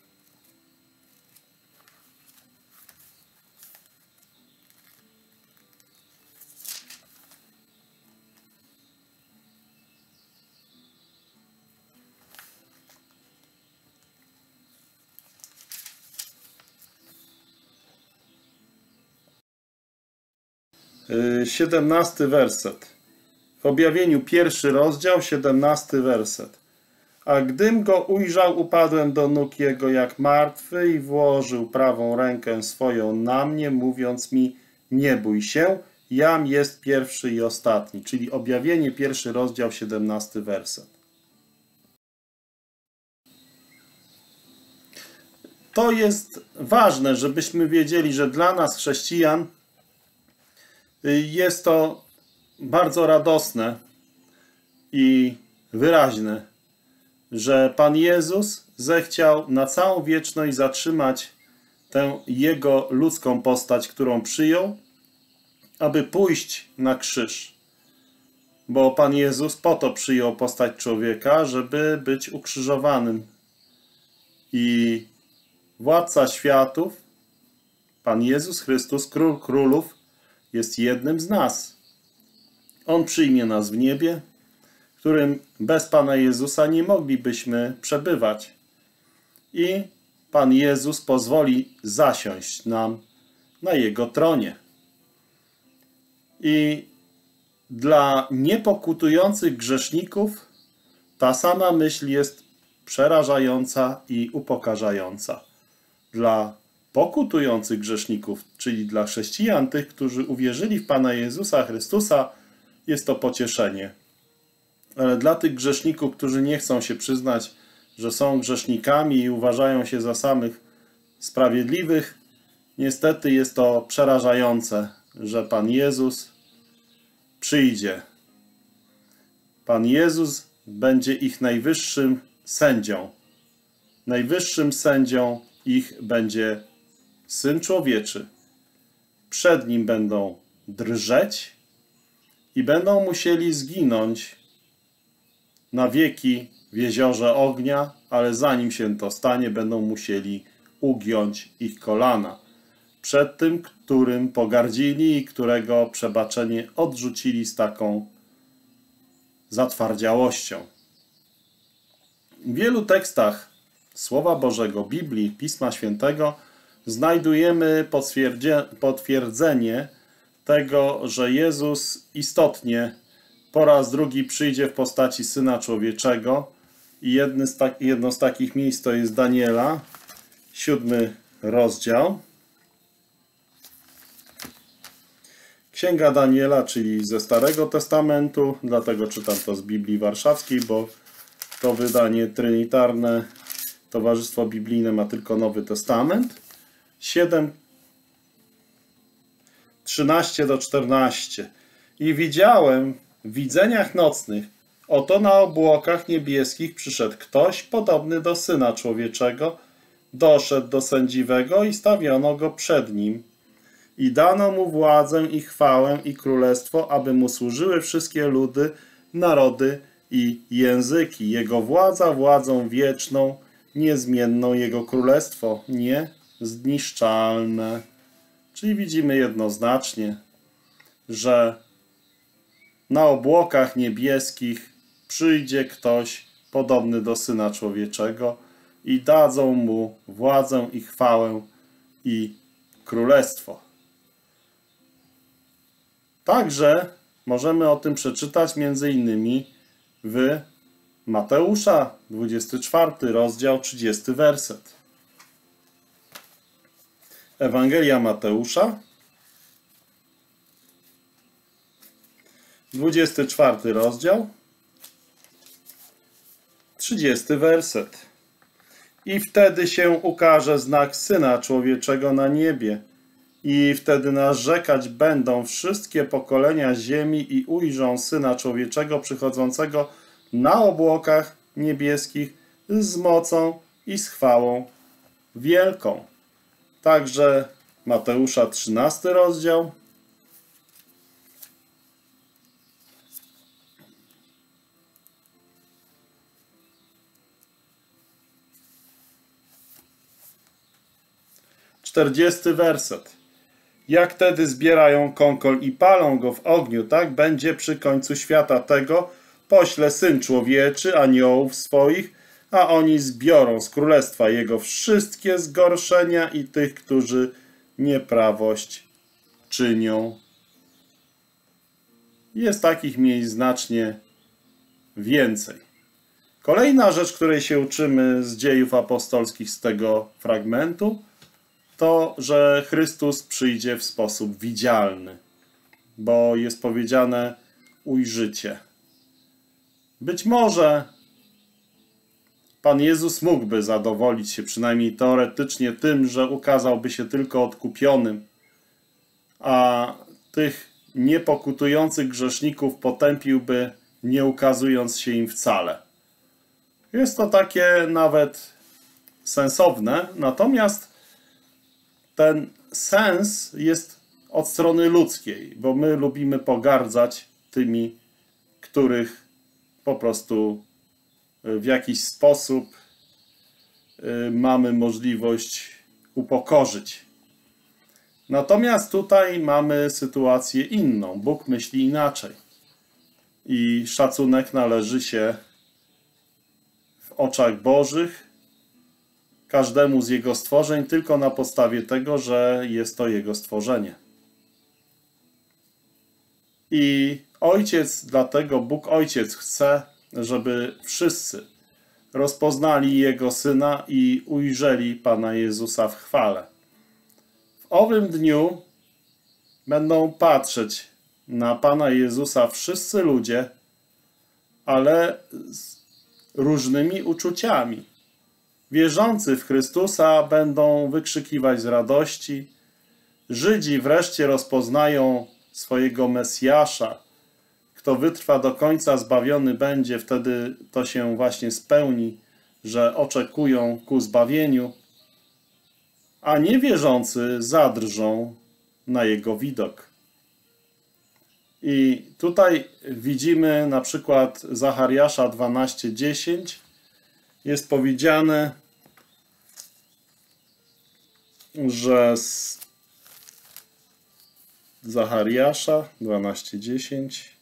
siedemnasty werset. W Objawieniu pierwszy rozdział, siedemnasty werset. A gdym go ujrzał, upadłem do nóg jego jak martwy i włożył prawą rękę swoją na mnie, mówiąc mi: nie bój się, jam jest pierwszy i ostatni. Czyli Objawienie pierwszy rozdział, siedemnasty werset. To jest ważne, żebyśmy wiedzieli, że dla nas, chrześcijan, jest to bardzo radosne i wyraźne, że Pan Jezus zechciał na całą wieczność zatrzymać tę Jego ludzką postać, którą przyjął, aby pójść na krzyż. Bo Pan Jezus po to przyjął postać człowieka, żeby być ukrzyżowanym. I Władca światów, Pan Jezus Chrystus, Król Królów, jest jednym z nas. On przyjmie nas w niebie, w którym bez Pana Jezusa nie moglibyśmy przebywać. I Pan Jezus pozwoli zasiąść nam na Jego tronie. I dla niepokutujących grzeszników ta sama myśl jest przerażająca i upokarzająca. Dla pokutujących grzeszników, czyli dla chrześcijan, tych, którzy uwierzyli w Pana Jezusa Chrystusa, jest to pocieszenie. Ale dla tych grzeszników, którzy nie chcą się przyznać, że są grzesznikami i uważają się za samych sprawiedliwych, niestety jest to przerażające, że Pan Jezus przyjdzie. Pan Jezus będzie ich najwyższym sędzią. Najwyższym sędzią ich będzie Syn Człowieczy. Przed Nim będą drżeć i będą musieli zginąć na wieki w jeziorze ognia, ale zanim się to stanie, będą musieli ugiąć ich kolana przed tym, którym pogardzili i którego przebaczenie odrzucili z taką zatwardziałością. W wielu tekstach Słowa Bożego, Biblii, Pisma Świętego znajdujemy potwierdzenie tego, że Jezus istotnie po raz drugi przyjdzie w postaci Syna Człowieczego i jedno z, tak, jedno z takich miejsc to jest Daniela, siódmy rozdział. Księga Daniela, czyli ze Starego Testamentu, dlatego czytam to z Biblii Warszawskiej, bo to wydanie trynitarne Towarzystwo Biblijne ma tylko Nowy Testament. siedem, trzynaście do czternastu. I widziałem w widzeniach nocnych, oto na obłokach niebieskich przyszedł ktoś podobny do Syna Człowieczego, doszedł do sędziwego i stawiono go przed nim. I dano mu władzę i chwałę i królestwo, aby mu służyły wszystkie ludy, narody i języki. Jego władza władzą wieczną, niezmienną, jego królestwo niezniszczalne. Czyli widzimy jednoznacznie, że na obłokach niebieskich przyjdzie ktoś podobny do Syna Człowieczego i dadzą mu władzę i chwałę i królestwo. Także możemy o tym przeczytać między innymi w Mateusza, dwudziesty czwarty rozdział, trzydziesty werset. Ewangelia Mateusza, dwudziesty czwarty rozdział, trzydziesty werset. I wtedy się ukaże znak Syna Człowieczego na niebie. I wtedy narzekać będą wszystkie pokolenia ziemi i ujrzą Syna Człowieczego przychodzącego na obłokach niebieskich z mocą i z chwałą wielką. Także Mateusza trzynasty rozdział. czterdziesty werset. Jak tedy zbierają konkol i palą go w ogniu, tak będzie przy końcu świata tego, pośle Syn Człowieczy aniołów swoich, a oni zbiorą z królestwa Jego wszystkie zgorszenia i tych, którzy nieprawość czynią. Jest takich miejsc znacznie więcej. Kolejna rzecz, której się uczymy z dziejów apostolskich z tego fragmentu, to, że Chrystus przyjdzie w sposób widzialny, bo jest powiedziane ujrzycie. Być może Pan Jezus mógłby zadowolić się przynajmniej teoretycznie tym, że ukazałby się tylko odkupionym, a tych niepokutujących grzeszników potępiłby, nie ukazując się im wcale. Jest to takie nawet sensowne, natomiast ten sens jest od strony ludzkiej, bo my lubimy pogardzać tymi, których po prostu w jakiś sposób mamy możliwość upokorzyć. Natomiast tutaj mamy sytuację inną. Bóg myśli inaczej. I szacunek należy się w oczach Bożych każdemu z Jego stworzeń tylko na podstawie tego, że jest to Jego stworzenie. I Ojciec, dlatego Bóg Ojciec chce, żeby wszyscy rozpoznali Jego Syna i ujrzeli Pana Jezusa w chwale. W owym dniu będą patrzeć na Pana Jezusa wszyscy ludzie, ale z różnymi uczuciami. Wierzący w Chrystusa będą wykrzykiwać z radości. Żydzi wreszcie rozpoznają swojego Mesjasza. Kto wytrwa do końca, zbawiony będzie. Wtedy to się właśnie spełni, że oczekują ku zbawieniu, a niewierzący zadrżą na Jego widok. I tutaj widzimy na przykład Zachariasza dwanaście dziesięć. Jest powiedziane, że z Zachariasza dwanaście dziesięć,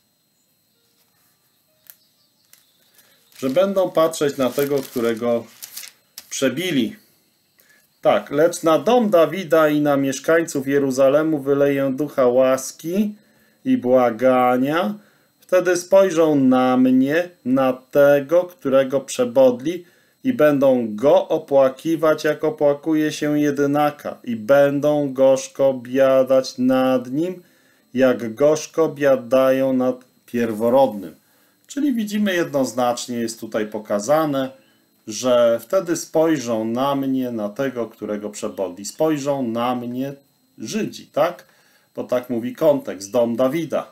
że będą patrzeć na tego, którego przebili. Tak, lecz na dom Dawida i na mieszkańców Jeruzalemu wyleję ducha łaski i błagania. Wtedy spojrzą na mnie, na tego, którego przebodli, i będą go opłakiwać, jak opłakuje się jedynaka, i będą gorzko biadać nad nim, jak gorzko biadają nad pierworodnym. Czyli widzimy jednoznacznie, jest tutaj pokazane, że wtedy spojrzą na mnie, na tego, którego przebodli. Spojrzą na mnie Żydzi, tak? Bo tak mówi kontekst, dom Dawida.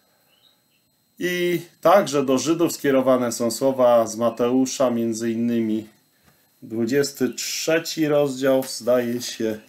I także do Żydów skierowane są słowa z Mateusza, między innymi dwudziesty trzeci rozdział, zdaje się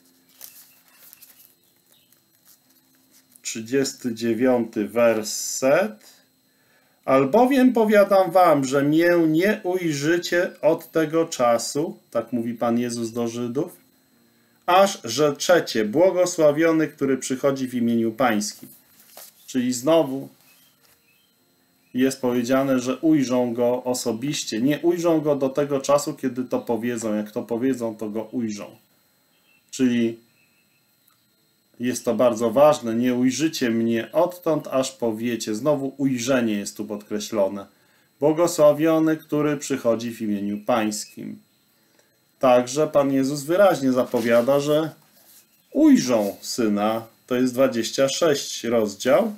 trzydziesty dziewiąty werset. Albowiem powiadam wam, że mię nie ujrzycie od tego czasu, tak mówi Pan Jezus do Żydów, aż rzeczecie, błogosławiony, który przychodzi w imieniu Pańskim. Czyli znowu jest powiedziane, że ujrzą go osobiście. Nie ujrzą go do tego czasu, kiedy to powiedzą. Jak to powiedzą, to go ujrzą. Czyli jest to bardzo ważne. Nie ujrzycie mnie odtąd, aż powiecie. Znowu ujrzenie jest tu podkreślone. Błogosławiony, który przychodzi w imieniu Pańskim. Także Pan Jezus wyraźnie zapowiada, że ujrzą Syna. To jest dwudziesty szósty rozdział.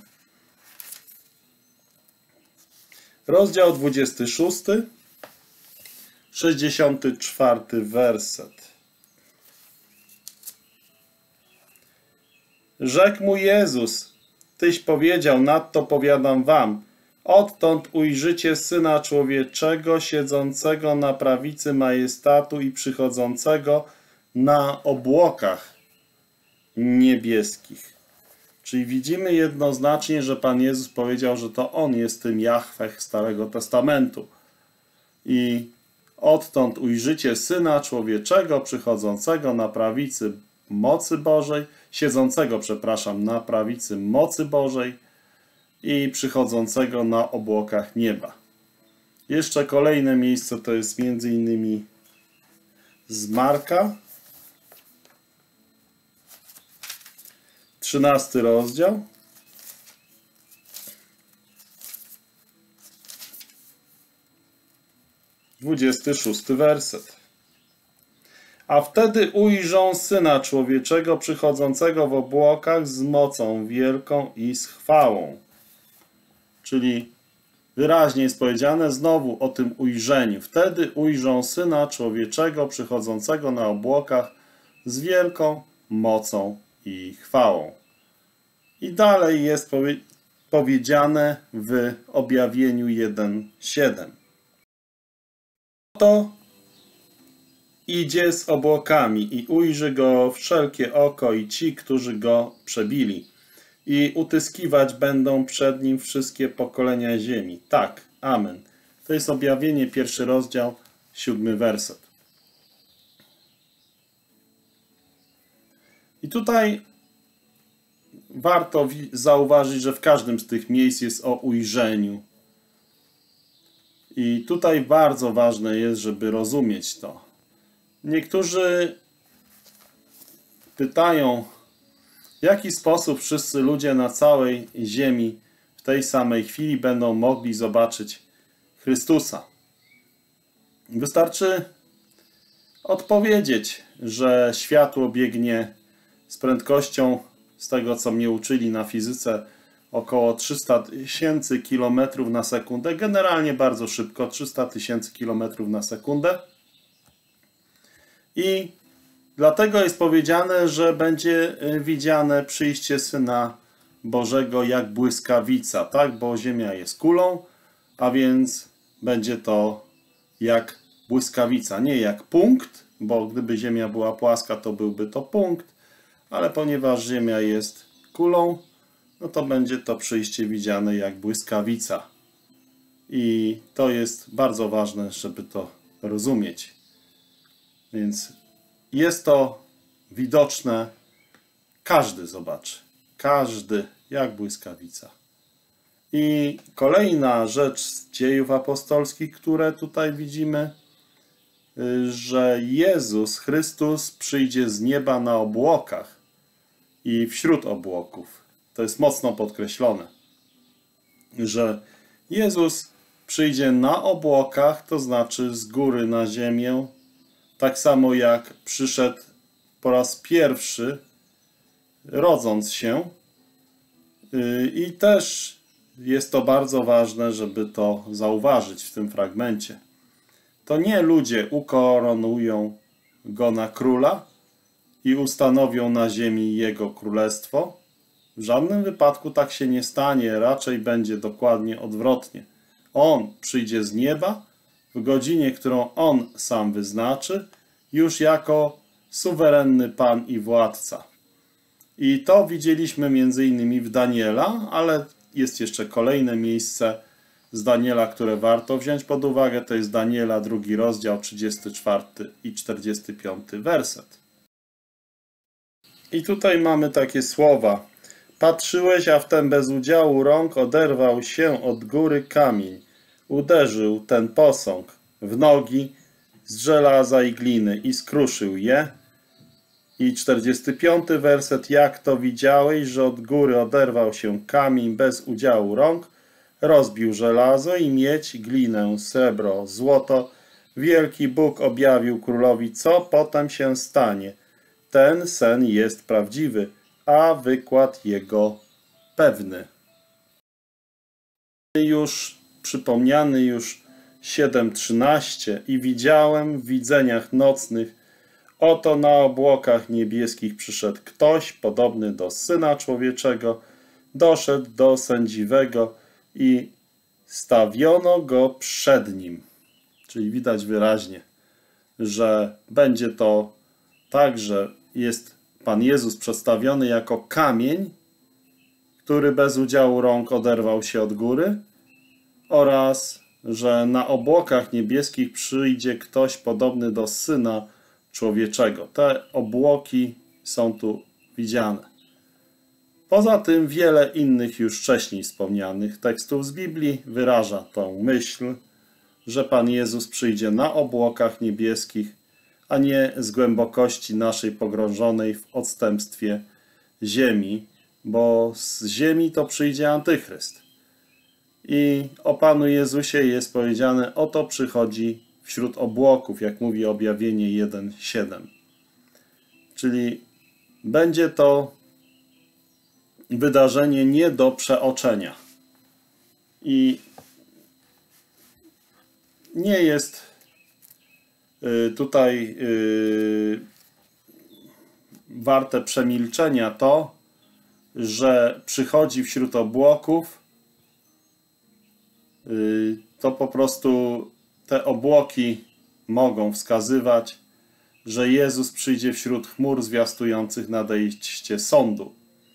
Rozdział dwudziesty szósty, sześćdziesiąty czwarty werset. Rzekł mu Jezus, Tyś powiedział, nadto powiadam wam, odtąd ujrzycie Syna Człowieczego, siedzącego na prawicy majestatu i przychodzącego na obłokach niebieskich. Czyli widzimy jednoznacznie, że Pan Jezus powiedział, że to On jest tym Jahweh Starego Testamentu. I odtąd ujrzycie Syna Człowieczego, przychodzącego na prawicy mocy Bożej, siedzącego, przepraszam, na prawicy mocy Bożej i przychodzącego na obłokach nieba. Jeszcze kolejne miejsce to jest między innymi z Marka, trzynasty rozdział. dwudziesty szósty werset. A wtedy ujrzą Syna Człowieczego przychodzącego w obłokach z mocą wielką i z chwałą. Czyli wyraźnie jest powiedziane znowu o tym ujrzeniu. Wtedy ujrzą Syna Człowieczego przychodzącego na obłokach z wielką mocą i chwałą. I dalej jest powie powiedziane w objawieniu jeden siedem. Oto idzie z obłokami i ujrzy go wszelkie oko i ci, którzy go przebili. I utyskiwać będą przed nim wszystkie pokolenia ziemi. Tak, amen. To jest objawienie, pierwszy rozdział, siódmy werset. I tutaj warto zauważyć, że w każdym z tych miejsc jest o ujrzeniu. I tutaj bardzo ważne jest, żeby rozumieć to. Niektórzy pytają, w jaki sposób wszyscy ludzie na całej ziemi w tej samej chwili będą mogli zobaczyć Chrystusa. Wystarczy odpowiedzieć, że światło biegnie z prędkością, z tego co mnie uczyli na fizyce, około trzysta tysięcy kilometrów na sekundę. Generalnie bardzo szybko, trzysta tysięcy kilometrów na sekundę. I dlatego jest powiedziane, że będzie widziane przyjście Syna Bożego jak błyskawica, tak? Bo Ziemia jest kulą, a więc będzie to jak błyskawica, nie jak punkt, bo gdyby Ziemia była płaska, to byłby to punkt, ale ponieważ Ziemia jest kulą, no to będzie to przyjście widziane jak błyskawica. I to jest bardzo ważne, żeby to rozumieć. Więc jest to widoczne, każdy zobaczy, każdy jak błyskawica. I kolejna rzecz z dziejów apostolskich, które tutaj widzimy, że Jezus Chrystus przyjdzie z nieba na obłokach i wśród obłoków. To jest mocno podkreślone, że Jezus przyjdzie na obłokach, to znaczy z góry na ziemię, tak samo jak przyszedł po raz pierwszy, rodząc się. I też jest to bardzo ważne, żeby to zauważyć w tym fragmencie. To nie ludzie ukoronują go na króla i ustanowią na ziemi jego królestwo. W żadnym wypadku tak się nie stanie, raczej będzie dokładnie odwrotnie. On przyjdzie z nieba w godzinie, którą on sam wyznaczy, już jako suwerenny Pan i Władca. I to widzieliśmy między innymi w Daniela, ale jest jeszcze kolejne miejsce z Daniela, które warto wziąć pod uwagę. To jest Daniela, drugi rozdział, trzydziesty czwarty i czterdziesty piąty werset. I tutaj mamy takie słowa. Patrzyłeś, a wtem bez udziału rąk oderwał się od góry kamień. Uderzył ten posąg w nogi z żelaza i gliny i skruszył je. I czterdziesty piąty werset. Jak to widziałeś, że od góry oderwał się kamień bez udziału rąk, rozbił żelazo i miedź, glinę, srebro, złoto. Wielki Bóg objawił królowi, co potem się stanie. Ten sen jest prawdziwy, a wykład jego pewny. Już przypomniany już siedem trzynaście. I widziałem w widzeniach nocnych, oto na obłokach niebieskich przyszedł ktoś podobny do Syna Człowieczego, doszedł do sędziwego i stawiono go przed nim. Czyli widać wyraźnie, że będzie to tak, że jest Pan Jezus przedstawiony jako kamień, który bez udziału rąk oderwał się od góry, oraz że na obłokach niebieskich przyjdzie ktoś podobny do Syna Człowieczego. Te obłoki są tu widziane. Poza tym wiele innych już wcześniej wspomnianych tekstów z Biblii wyraża tą myśl, że Pan Jezus przyjdzie na obłokach niebieskich, a nie z głębokości naszej pogrążonej w odstępstwie ziemi, bo z ziemi to przyjdzie Antychryst. I o Panu Jezusie jest powiedziane, oto przychodzi wśród obłoków, jak mówi Objawienie jeden siedem. Czyli będzie to wydarzenie nie do przeoczenia. I nie jest tutaj warte przemilczenia to, że przychodzi wśród obłoków, to po prostu te obłoki mogą wskazywać, że Jezus przyjdzie wśród chmur zwiastujących nadejście sądu.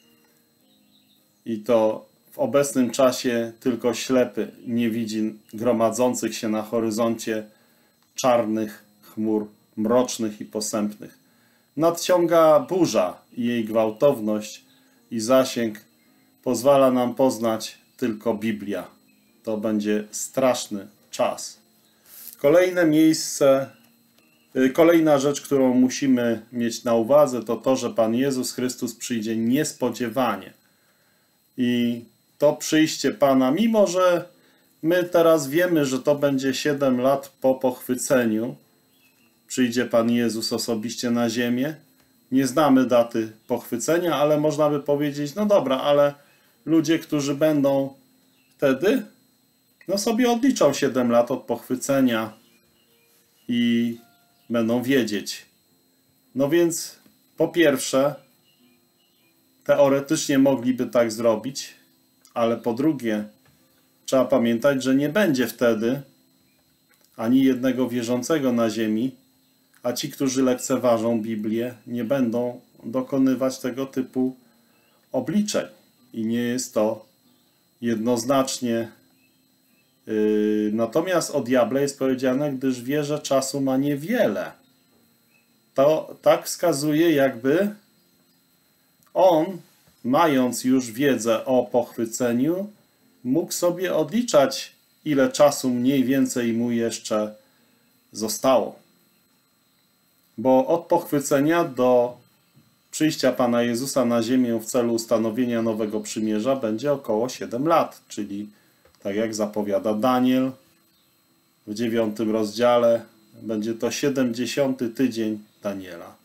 I to w obecnym czasie tylko ślepy nie widzi gromadzących się na horyzoncie czarnych chmur, mrocznych i posępnych. Nadciąga burza i jej gwałtowność i zasięg pozwala nam poznać tylko Biblia. To będzie straszny czas. Kolejne miejsce, kolejna rzecz, którą musimy mieć na uwadze, to to, że Pan Jezus Chrystus przyjdzie niespodziewanie. I to przyjście Pana, mimo że my teraz wiemy, że to będzie siedem lat po pochwyceniu, przyjdzie Pan Jezus osobiście na ziemię. Nie znamy daty pochwycenia, ale można by powiedzieć, no dobra, ale ludzie, którzy będą wtedy, no sobie odliczą siedem lat od pochwycenia i będą wiedzieć. No więc po pierwsze, teoretycznie mogliby tak zrobić, ale po drugie, trzeba pamiętać, że nie będzie wtedy ani jednego wierzącego na ziemi, a ci, którzy lekceważą Biblię, nie będą dokonywać tego typu obliczeń. i nie jest to jednoznacznie. Yy, natomiast o diable jest powiedziane, gdyż wie, że czasu ma niewiele. To tak wskazuje, jakby on, mając już wiedzę o pochwyceniu, mógł sobie odliczać, ile czasu mniej więcej mu jeszcze zostało. Bo od pochwycenia do przyjścia Pana Jezusa na ziemię w celu ustanowienia nowego przymierza będzie około siedem lat, czyli tak jak zapowiada Daniel w dziewiątym rozdziale, będzie to siedemdziesiąty tydzień Daniela.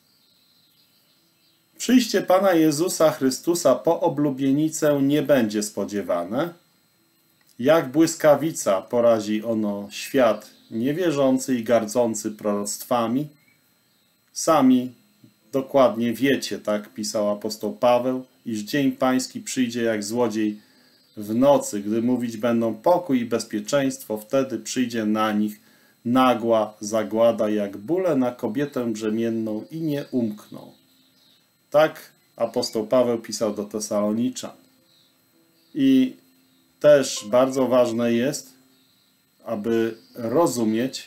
Przyjście Pana Jezusa Chrystusa po oblubienicę nie będzie spodziewane. Jak błyskawica porazi ono świat niewierzący i gardzący proroctwami. Sami dokładnie wiecie, tak pisał apostoł Paweł, iż dzień pański przyjdzie jak złodziej w nocy, gdy mówić będą pokój i bezpieczeństwo, wtedy przyjdzie na nich nagła zagłada, jak bóle na kobietę brzemienną i nie umkną. Tak apostoł Paweł pisał do Tesaloniczan. I też bardzo ważne jest, aby rozumieć,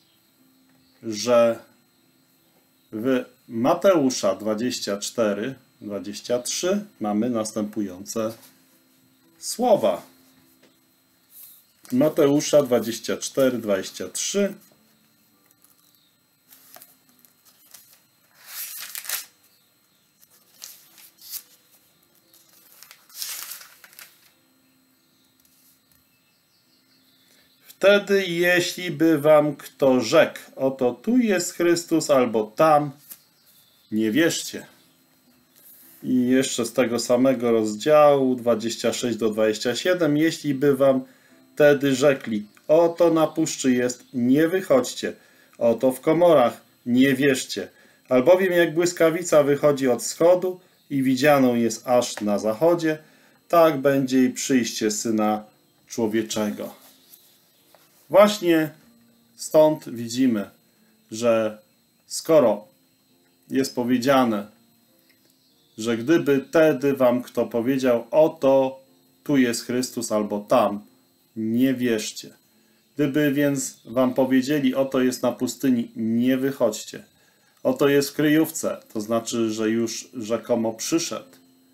że w Mateusza dwadzieścia cztery, dwadzieścia trzy mamy następujące słowa. Mateusza dwadzieścia cztery, dwadzieścia trzy. Wtedy, jeśli by wam kto rzekł, oto tu jest Chrystus, albo tam, nie wierzcie. I jeszcze z tego samego rozdziału, dwadzieścia sześć do dwudziestego siódmego, jeśli by wam wtedy rzekli, oto na puszczy jest, nie wychodźcie, oto w komorach, nie wierzcie. Albowiem jak błyskawica wychodzi od wschodu i widzianą jest aż na zachodzie, tak będzie i przyjście Syna Człowieczego. Właśnie stąd widzimy, że skoro jest powiedziane, że gdyby wtedy wam kto powiedział, oto tu jest Chrystus albo tam, nie wierzcie. Gdyby więc wam powiedzieli, oto jest na pustyni, nie wychodźcie. Oto jest w kryjówce, to znaczy, że już rzekomo przyszedł.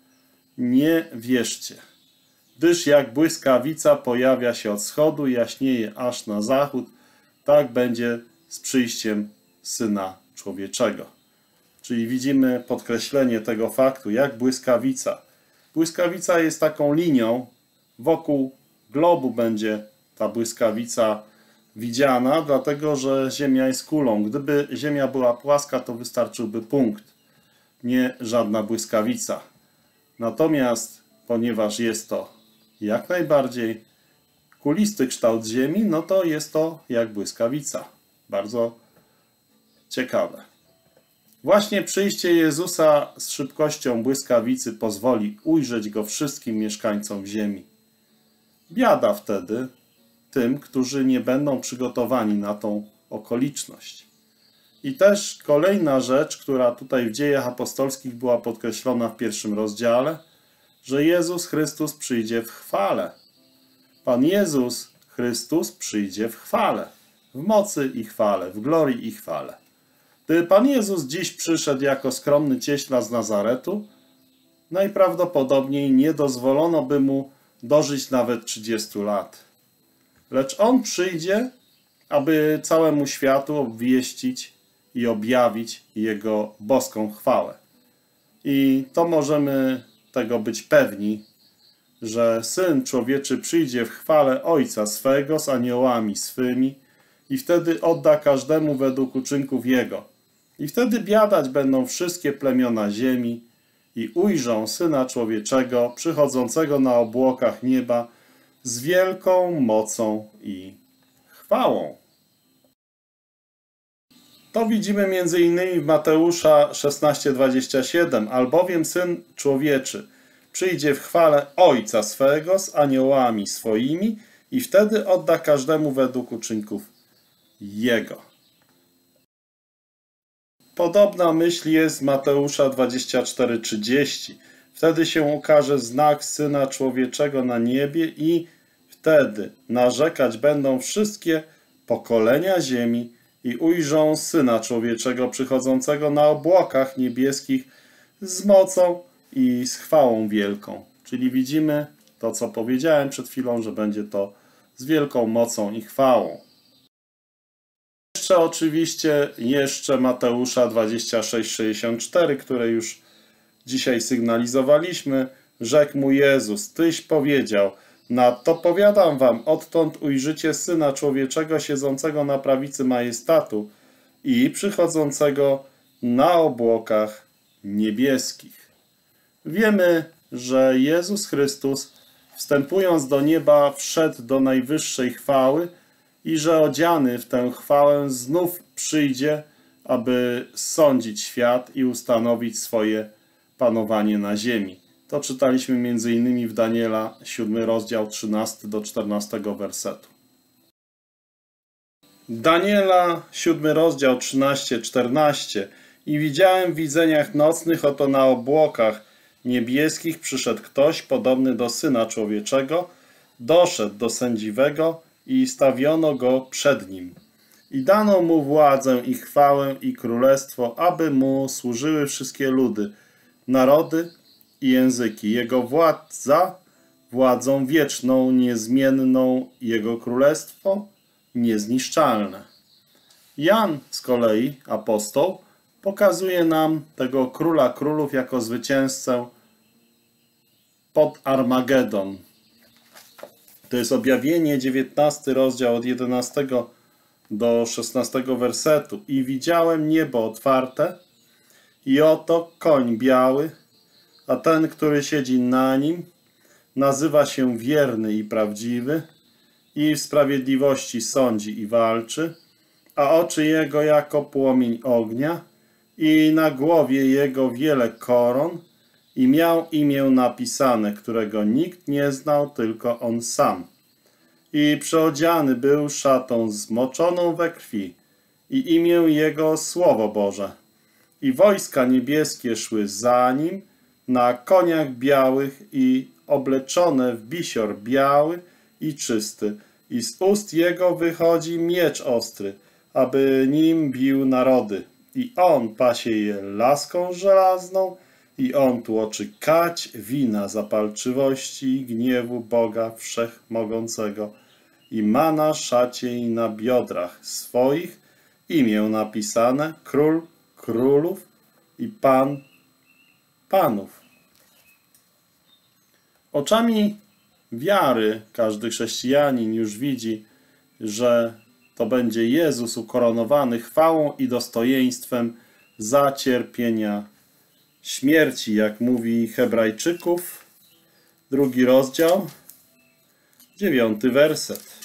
Nie wierzcie. Gdyż jak błyskawica pojawia się od wschodu i jaśnieje aż na zachód, tak będzie z przyjściem Syna Człowieczego. Czyli widzimy podkreślenie tego faktu, jak błyskawica. Błyskawica jest taką linią, wokół globu będzie ta błyskawica widziana, dlatego że Ziemia jest kulą. Gdyby Ziemia była płaska, to wystarczyłby punkt, nie żadna błyskawica. Natomiast, ponieważ jest to jak najbardziej kulisty kształt Ziemi, no to jest to jak błyskawica. Bardzo ciekawe. Właśnie przyjście Jezusa z szybkością błyskawicy pozwoli ujrzeć Go wszystkim mieszkańcom ziemi. Biada wtedy tym, którzy nie będą przygotowani na tą okoliczność. I też kolejna rzecz, która tutaj w Dziejach Apostolskich była podkreślona w pierwszym rozdziale, że Jezus Chrystus przyjdzie w chwale. Pan Jezus Chrystus przyjdzie w chwale, w mocy i chwale, w glorii i chwale. Gdyby Pan Jezus dziś przyszedł jako skromny cieśla z Nazaretu, najprawdopodobniej nie dozwolono by mu dożyć nawet trzydziestu lat. Lecz On przyjdzie, aby całemu światu obwieścić i objawić Jego boską chwałę. I to możemy tego być pewni, że Syn Człowieczy przyjdzie w chwale Ojca swego z aniołami swymi i wtedy odda każdemu według uczynków Jego. I wtedy biadać będą wszystkie plemiona ziemi i ujrzą Syna Człowieczego przychodzącego na obłokach nieba z wielką mocą i chwałą. To widzimy między innymi w Mateusza szesnaście, dwadzieścia siedem. Albowiem Syn Człowieczy przyjdzie w chwale Ojca swego z aniołami swoimi i wtedy odda każdemu według uczynków Jego. Podobna myśl jest z Mateusza dwadzieścia cztery, trzydzieści. Wtedy się ukaże znak Syna Człowieczego na niebie i wtedy narzekać będą wszystkie pokolenia ziemi i ujrzą Syna Człowieczego przychodzącego na obłokach niebieskich z mocą i z chwałą wielką. Czyli widzimy to, co powiedziałem przed chwilą, że będzie to z wielką mocą i chwałą. Jeszcze oczywiście jeszcze Mateusza dwadzieścia sześć sześćdziesiąt cztery, które już dzisiaj sygnalizowaliśmy. Rzekł mu Jezus: Tyś powiedział, nadto powiadam wam, odtąd ujrzycie Syna Człowieczego siedzącego na prawicy majestatu i przychodzącego na obłokach niebieskich. Wiemy, że Jezus Chrystus, wstępując do nieba, wszedł do najwyższej chwały i że odziany w tę chwałę znów przyjdzie, aby sądzić świat i ustanowić swoje panowanie na ziemi. To czytaliśmy między innymi w Daniela, siódmy rozdział, trzynasty do czternastego wersetu. Daniela, siódmy rozdział, trzynaście czternaście. I widziałem w widzeniach nocnych, oto na obłokach niebieskich przyszedł ktoś podobny do Syna Człowieczego, doszedł do sędziwego i stawiono go przed nim. I dano mu władzę i chwałę i królestwo, aby mu służyły wszystkie ludy, narody i języki. Jego władza władzą wieczną, niezmienną, jego królestwo niezniszczalne. Jan z kolei, apostoł, pokazuje nam tego Króla Królów jako zwycięzcę pod Armagedon. To jest Objawienie, dziewiętnasty rozdział od jedenastego do szesnastego wersetu. I widziałem niebo otwarte i oto koń biały, a ten, który siedzi na nim, nazywa się wierny i prawdziwy i w sprawiedliwości sądzi i walczy, a oczy jego jako płomień ognia i na głowie jego wiele koron i miał imię napisane, którego nikt nie znał, tylko on sam. I przeodziany był szatą zmoczoną we krwi i imię jego Słowo Boże. I wojska niebieskie szły za nim na koniach białych i obleczone w bisior biały i czysty. I z ust jego wychodzi miecz ostry, aby nim bił narody. I on pasie je laską żelazną i on tłoczy kać wina zapalczywości i gniewu Boga Wszechmogącego. I ma na szacie i na biodrach swoich imię napisane, Król Królów i Pan Panów. Oczami wiary każdy chrześcijanin już widzi, że to będzie Jezus ukoronowany chwałą i dostojeństwem za cierpienia śmierci, jak mówi Hebrajczyków, drugi rozdział, dziewiąty werset.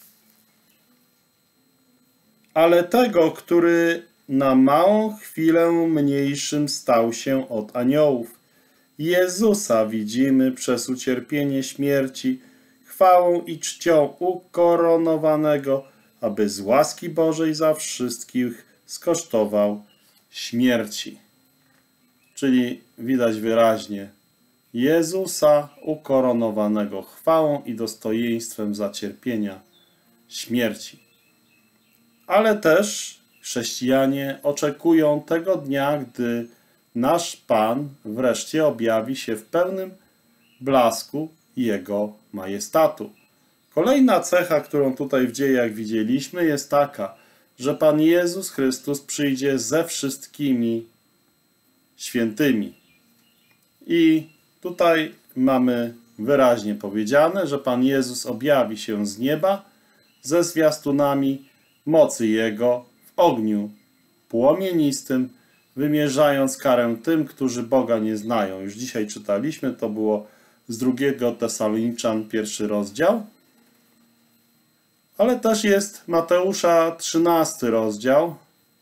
Ale tego, który na małą chwilę mniejszym stał się od aniołów, Jezusa widzimy przez ucierpienie śmierci, chwałą i czcią ukoronowanego, aby z łaski Bożej za wszystkich skosztował śmierci. Czyli widać wyraźnie Jezusa ukoronowanego chwałą i dostojeństwem za cierpienia śmierci. Ale też chrześcijanie oczekują tego dnia, gdy nasz Pan wreszcie objawi się w pełnym blasku Jego majestatu. Kolejna cecha, którą tutaj w dziejach widzieliśmy, jest taka, że Pan Jezus Chrystus przyjdzie ze wszystkimi świętymi. I tutaj mamy wyraźnie powiedziane, że Pan Jezus objawi się z nieba ze zwiastunami mocy Jego w ogniu płomienistym, wymierzając karę tym, którzy Boga nie znają. Już dzisiaj czytaliśmy, to było z drugiego Tesaloniczan, pierwszy rozdział. Ale też jest Mateusza, trzynasty rozdział.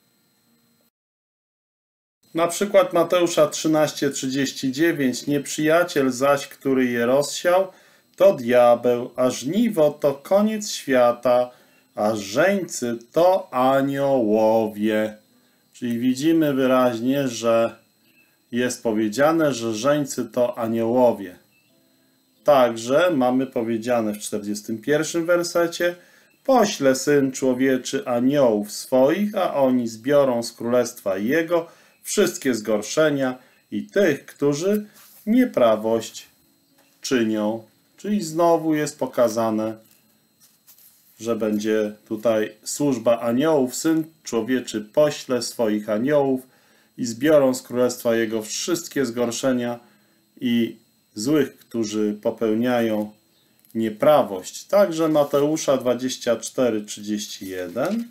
Na przykład Mateusza trzynaście trzydzieści dziewięć. Nieprzyjaciel zaś, który je rozsiał, to diabeł, a żniwo to koniec świata, a żeńcy to aniołowie. Czyli widzimy wyraźnie, że jest powiedziane, że żeńcy to aniołowie. Także mamy powiedziane w czterdziestym pierwszym wersecie: pośle Syn Człowieczy aniołów swoich, a oni zbiorą z królestwa Jego wszystkie zgorszenia i tych, którzy nieprawość czynią. Czyli znowu jest pokazane, że będzie tutaj służba aniołów. Syn Człowieczy pośle swoich aniołów i zbiorą z królestwa Jego wszystkie zgorszenia i złych, którzy popełniają nieprawość. Także Mateusza dwadzieścia cztery, trzydzieści jeden.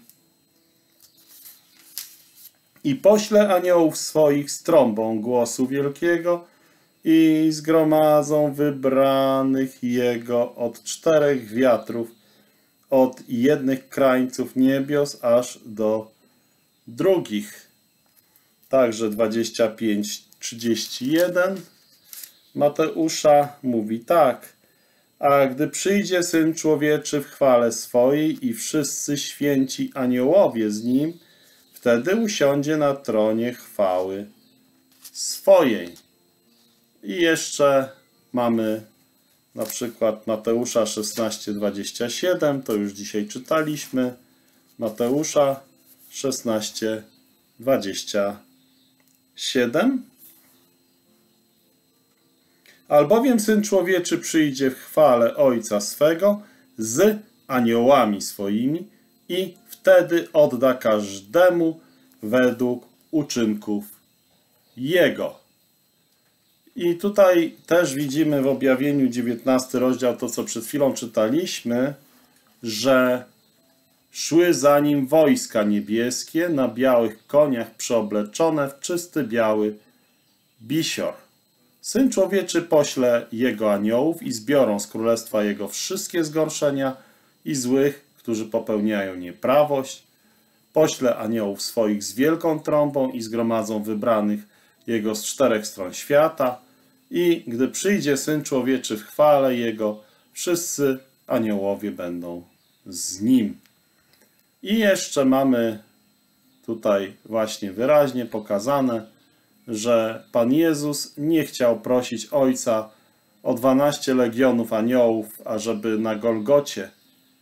I pośle aniołów swoich z trąbą głosu wielkiego i zgromadzą wybranych Jego od czterech wiatrów, od jednych krańców niebios aż do drugich. Także dwadzieścia pięć, trzydzieści jeden. Mateusza mówi tak: a gdy przyjdzie Syn Człowieczy w chwale swojej i wszyscy święci aniołowie z Nim, wtedy usiądzie na tronie chwały swojej. I jeszcze mamy na przykład Mateusza szesnaście, dwadzieścia siedem, to już dzisiaj czytaliśmy. Mateusza szesnaście, dwadzieścia siedem. Albowiem Syn Człowieczy przyjdzie w chwale Ojca swego z aniołami swoimi i wtedy odda każdemu według uczynków Jego. I tutaj też widzimy w objawieniu dziewiętnasty rozdział, to co przed chwilą czytaliśmy, że szły za nim wojska niebieskie na białych koniach przeobleczone w czysty biały bisior. Syn Człowieczy pośle Jego aniołów i zbiorą z królestwa Jego wszystkie zgorszenia i złych, którzy popełniają nieprawość. Pośle aniołów swoich z wielką trąbą i zgromadzą wybranych Jego z czterech stron świata. I gdy przyjdzie Syn Człowieczy w chwale Jego, wszyscy aniołowie będą z Nim. I jeszcze mamy tutaj właśnie wyraźnie pokazane, że Pan Jezus nie chciał prosić Ojca o dwanaście legionów aniołów, ażeby na Golgocie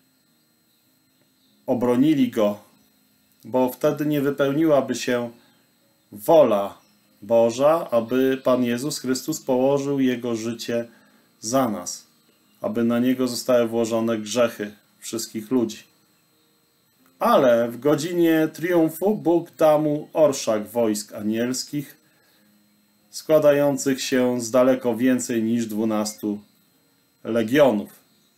obronili Go, bo wtedy nie wypełniłaby się wola Boża, aby Pan Jezus Chrystus położył Jego życie za nas, aby na Niego zostały włożone grzechy wszystkich ludzi. Ale w godzinie triumfu Bóg da Mu orszak wojsk anielskich, składających się z daleko więcej niż dwunastu legionów.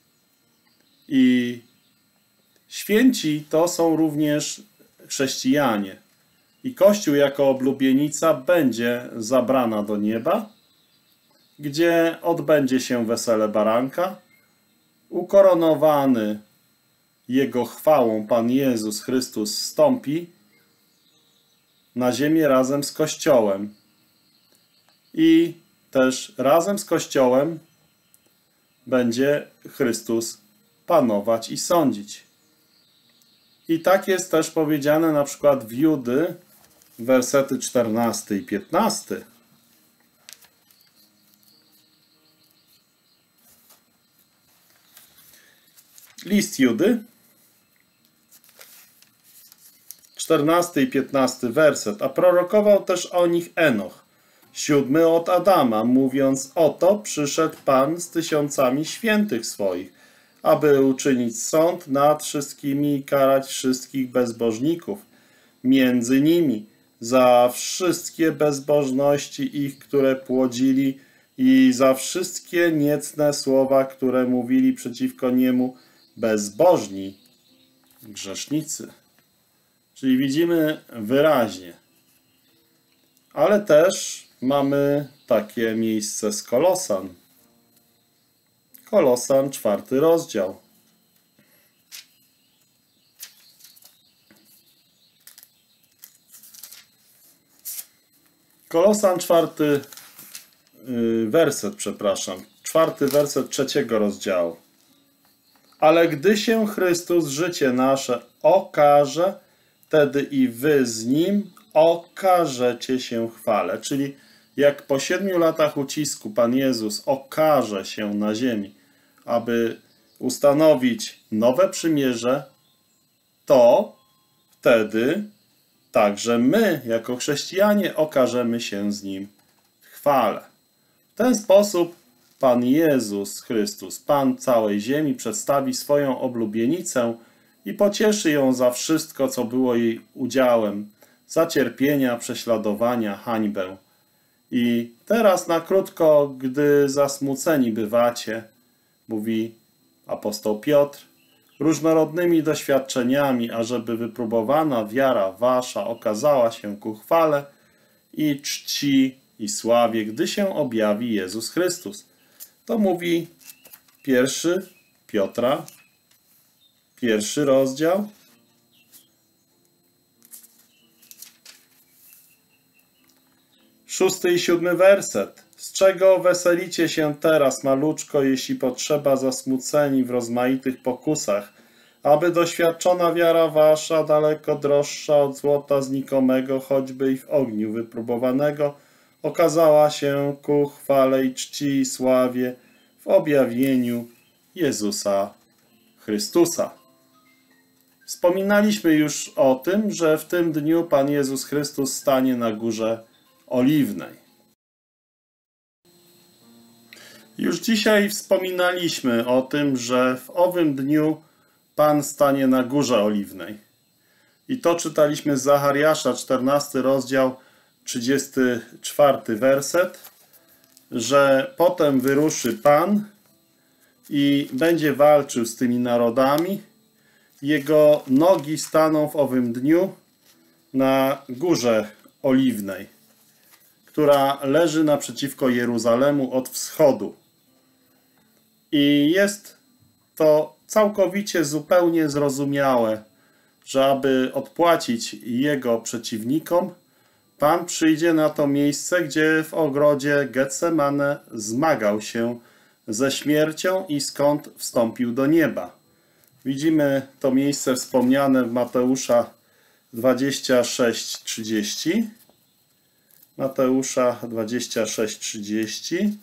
I święci to są również chrześcijanie. I Kościół jako oblubienica będzie zabrana do nieba, gdzie odbędzie się wesele baranka. Ukoronowany Jego chwałą Pan Jezus Chrystus wstąpi na ziemię razem z Kościołem. I też razem z Kościołem będzie Chrystus panować i sądzić. I tak jest też powiedziane na przykład w Judy, wersety czternasty i piętnasty. List Judy, czternasty i piętnasty werset. A prorokował też o nich Enoch, siódmy od Adama, mówiąc: oto przyszedł Pan z tysiącami świętych swoich, aby uczynić sąd nad wszystkimi i karać wszystkich bezbożników między nimi za wszystkie bezbożności ich, które płodzili, i za wszystkie niecne słowa, które mówili przeciwko niemu bezbożni grzesznicy. Czyli widzimy wyraźnie. Ale też mamy takie miejsce z Kolosan. Kolosan, czwarty rozdział. Kolosan, czwarty yy, werset, przepraszam. Czwarty werset trzeciego rozdziału. Ale gdy się Chrystus, życie nasze, okaże, wtedy i wy z Nim okażecie się chwale. Czyli Jak po siedmiu latach ucisku Pan Jezus okaże się na ziemi, aby ustanowić nowe przymierze, to wtedy także my, jako chrześcijanie, okażemy się z Nim w chwale. W ten sposób Pan Jezus Chrystus, Pan całej ziemi, przedstawi swoją oblubienicę i pocieszy ją za wszystko, co było jej udziałem, za cierpienia, prześladowania, hańbę. I teraz na krótko, gdy zasmuceni bywacie, mówi apostoł Piotr, różnorodnymi doświadczeniami, ażeby wypróbowana wiara wasza okazała się ku chwale i czci i sławie, gdy się objawi Jezus Chrystus. To mówi pierwszy Piotra, pierwszy rozdział, szósty i siódmy werset. Z czego weselicie się teraz, maluczko, jeśli potrzeba, zasmuceni w rozmaitych pokusach, aby doświadczona wiara wasza, daleko droższa od złota znikomego, choćby i w ogniu wypróbowanego, okazała się ku chwale i czci i sławie w objawieniu Jezusa Chrystusa. Wspominaliśmy już o tym, że w tym dniu Pan Jezus Chrystus stanie na Górze Oliwnej. Już dzisiaj wspominaliśmy o tym, że w owym dniu Pan stanie na Górze Oliwnej. I to czytaliśmy z Zachariasza, czternasty rozdział, trzydziesty czwarty werset, że potem wyruszy Pan i będzie walczył z tymi narodami. Jego nogi staną w owym dniu na Górze Oliwnej, która leży naprzeciwko Jeruzalemu od wschodu. I jest to całkowicie, zupełnie zrozumiałe, że aby odpłacić jego przeciwnikom, Pan przyjdzie na to miejsce, gdzie w ogrodzie Getsemane zmagał się ze śmiercią i skąd wstąpił do nieba. Widzimy to miejsce wspomniane w Mateusza dwudziestym szóstym trzydzieści. Mateusza dwudziestym szóstym trzydzieści.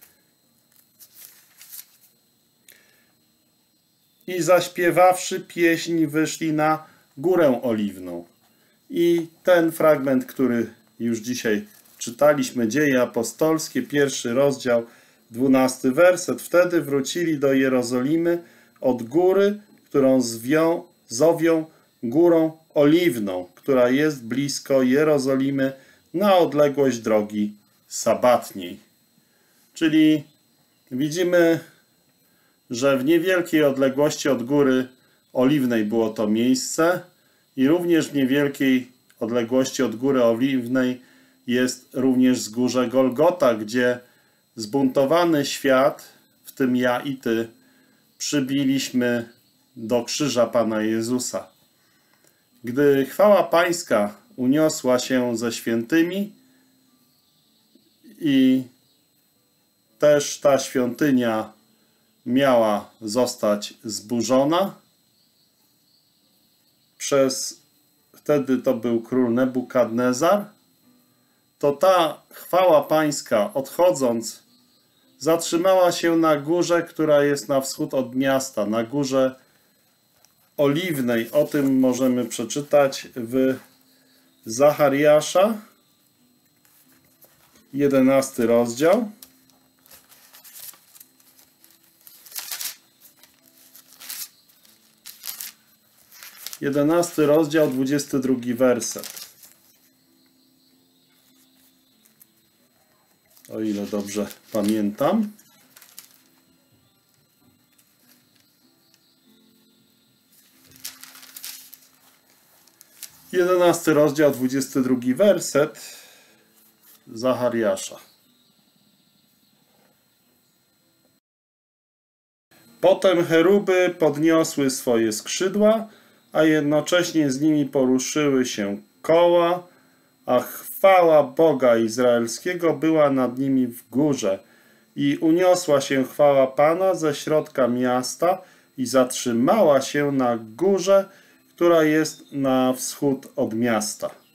I zaśpiewawszy pieśń, wyszli na Górę Oliwną. I ten fragment, który już dzisiaj czytaliśmy, Dzieje Apostolskie, pierwszy rozdział, dwunasty werset. Wtedy wrócili do Jerozolimy od góry, którą zwią, zowią Górą Oliwną, która jest blisko Jerozolimy, na odległość drogi sabatniej. Czyli widzimy, że w niewielkiej odległości od Góry Oliwnej było to miejsce i również w niewielkiej odległości od Góry Oliwnej jest również wzgórze Golgota, gdzie zbuntowany świat, w tym ja i ty, przybiliśmy do krzyża Pana Jezusa. Gdy chwała Pańska uniosła się ze świętymi i też ta świątynia miała zostać zburzona przez, wtedy to był król Nebukadnezar, to ta chwała Pańska, odchodząc, zatrzymała się na górze, która jest na wschód od miasta, na Górze Oliwnej. O tym możemy przeczytać w Zachariasza, jedenasty rozdział. jedenasty rozdział, dwudziesty drugi werset. O ile dobrze pamiętam. jedenasty rozdział, dwudziesty drugi werset Zachariasza. Potem cheruby podniosły swoje skrzydła, a jednocześnie z nimi poruszyły się koła, a chwała Boga Izraelskiego była nad nimi w górze. I uniosła się chwała Pana ze środka miasta i zatrzymała się na górze, która jest na wschód od miasta.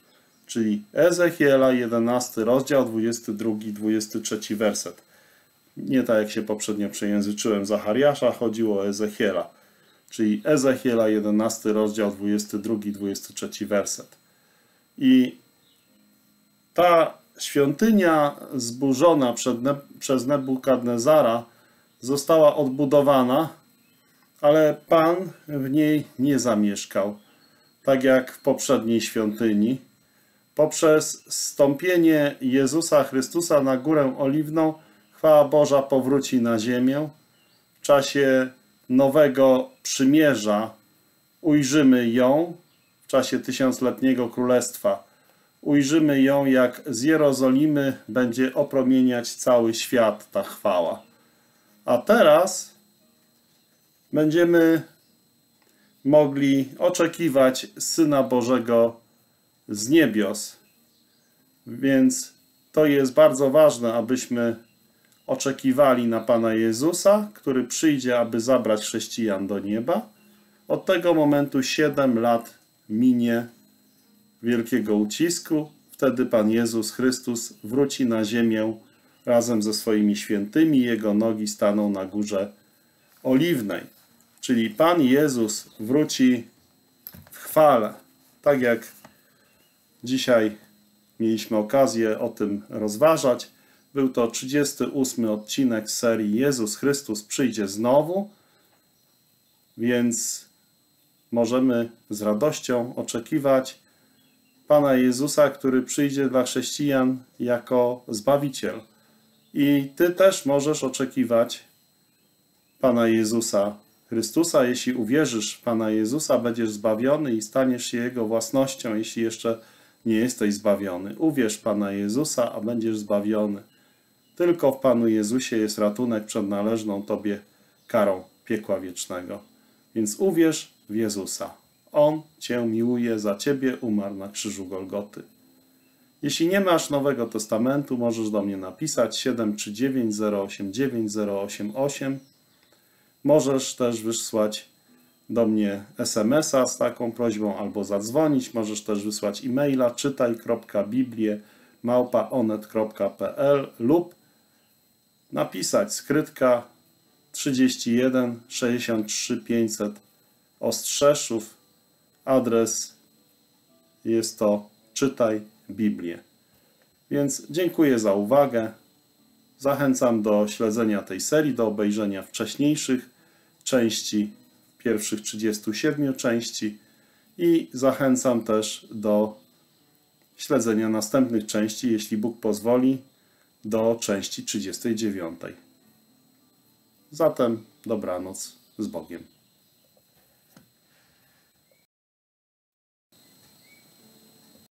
czyli Ezechiela, jedenasty rozdział, dwudziesty drugi dwudziesty trzeci werset. Nie tak jak się poprzednio przejęzyczyłem Zachariasza, chodziło o Ezechiela, czyli Ezechiela, jedenasty rozdział, dwudziesty drugi dwudziesty trzeci werset. I ta świątynia zburzona przed ne przez Nebukadnezara została odbudowana, ale Pan w niej nie zamieszkał, tak jak w poprzedniej świątyni. Poprzez zstąpienie Jezusa Chrystusa na Górę Oliwną chwała Boża powróci na ziemię. W czasie nowego przymierza ujrzymy ją, w czasie tysiącletniego królestwa. Ujrzymy ją, jak z Jerozolimy będzie opromieniać cały świat ta chwała. A teraz będziemy mogli oczekiwać Syna Bożego z niebios. Więc to jest bardzo ważne, abyśmy oczekiwali na Pana Jezusa, który przyjdzie, aby zabrać chrześcijan do nieba. Od tego momentu siedem lat minie wielkiego ucisku. Wtedy Pan Jezus Chrystus wróci na ziemię razem ze swoimi świętymi. Jego nogi staną na Górze Oliwnej. Czyli Pan Jezus wróci w chwale. Tak jak dzisiaj mieliśmy okazję o tym rozważać. Był to trzydziesty ósmy odcinek serii Jezus Chrystus przyjdzie znowu. Więc możemy z radością oczekiwać Pana Jezusa, który przyjdzie dla chrześcijan jako Zbawiciel. I Ty też możesz oczekiwać Pana Jezusa Chrystusa. Jeśli uwierzysz w Pana Jezusa, będziesz zbawiony i staniesz się Jego własnością, jeśli jeszcze nie jesteś zbawiony. Uwierz w Pana Jezusa, a będziesz zbawiony. Tylko w Panu Jezusie jest ratunek przed należną Tobie karą piekła wiecznego. Więc uwierz w Jezusa. On Cię miłuje, za Ciebie umarł na krzyżu Golgoty. Jeśli nie masz Nowego Testamentu, możesz do mnie napisać siedem trzy dziewięć zero osiem dziewięć zero osiem osiem. Możesz też wysłać do mnie es em es a z taką prośbą albo zadzwonić. Możesz też wysłać e-maila czytaj kropka biblię małpa onet kropka pe el lub napisać skrytka trzydzieści jeden sześćdziesiąt trzy pięćset Ostrzeszów. Adres jest to Czytaj Biblię. Więc dziękuję za uwagę. Zachęcam do śledzenia tej serii, do obejrzenia wcześniejszych części, pierwszych trzydziestu siedmiu części i zachęcam też do śledzenia następnych części, jeśli Bóg pozwoli, do części trzydziestej dziewiątej. Zatem dobranoc z Bogiem.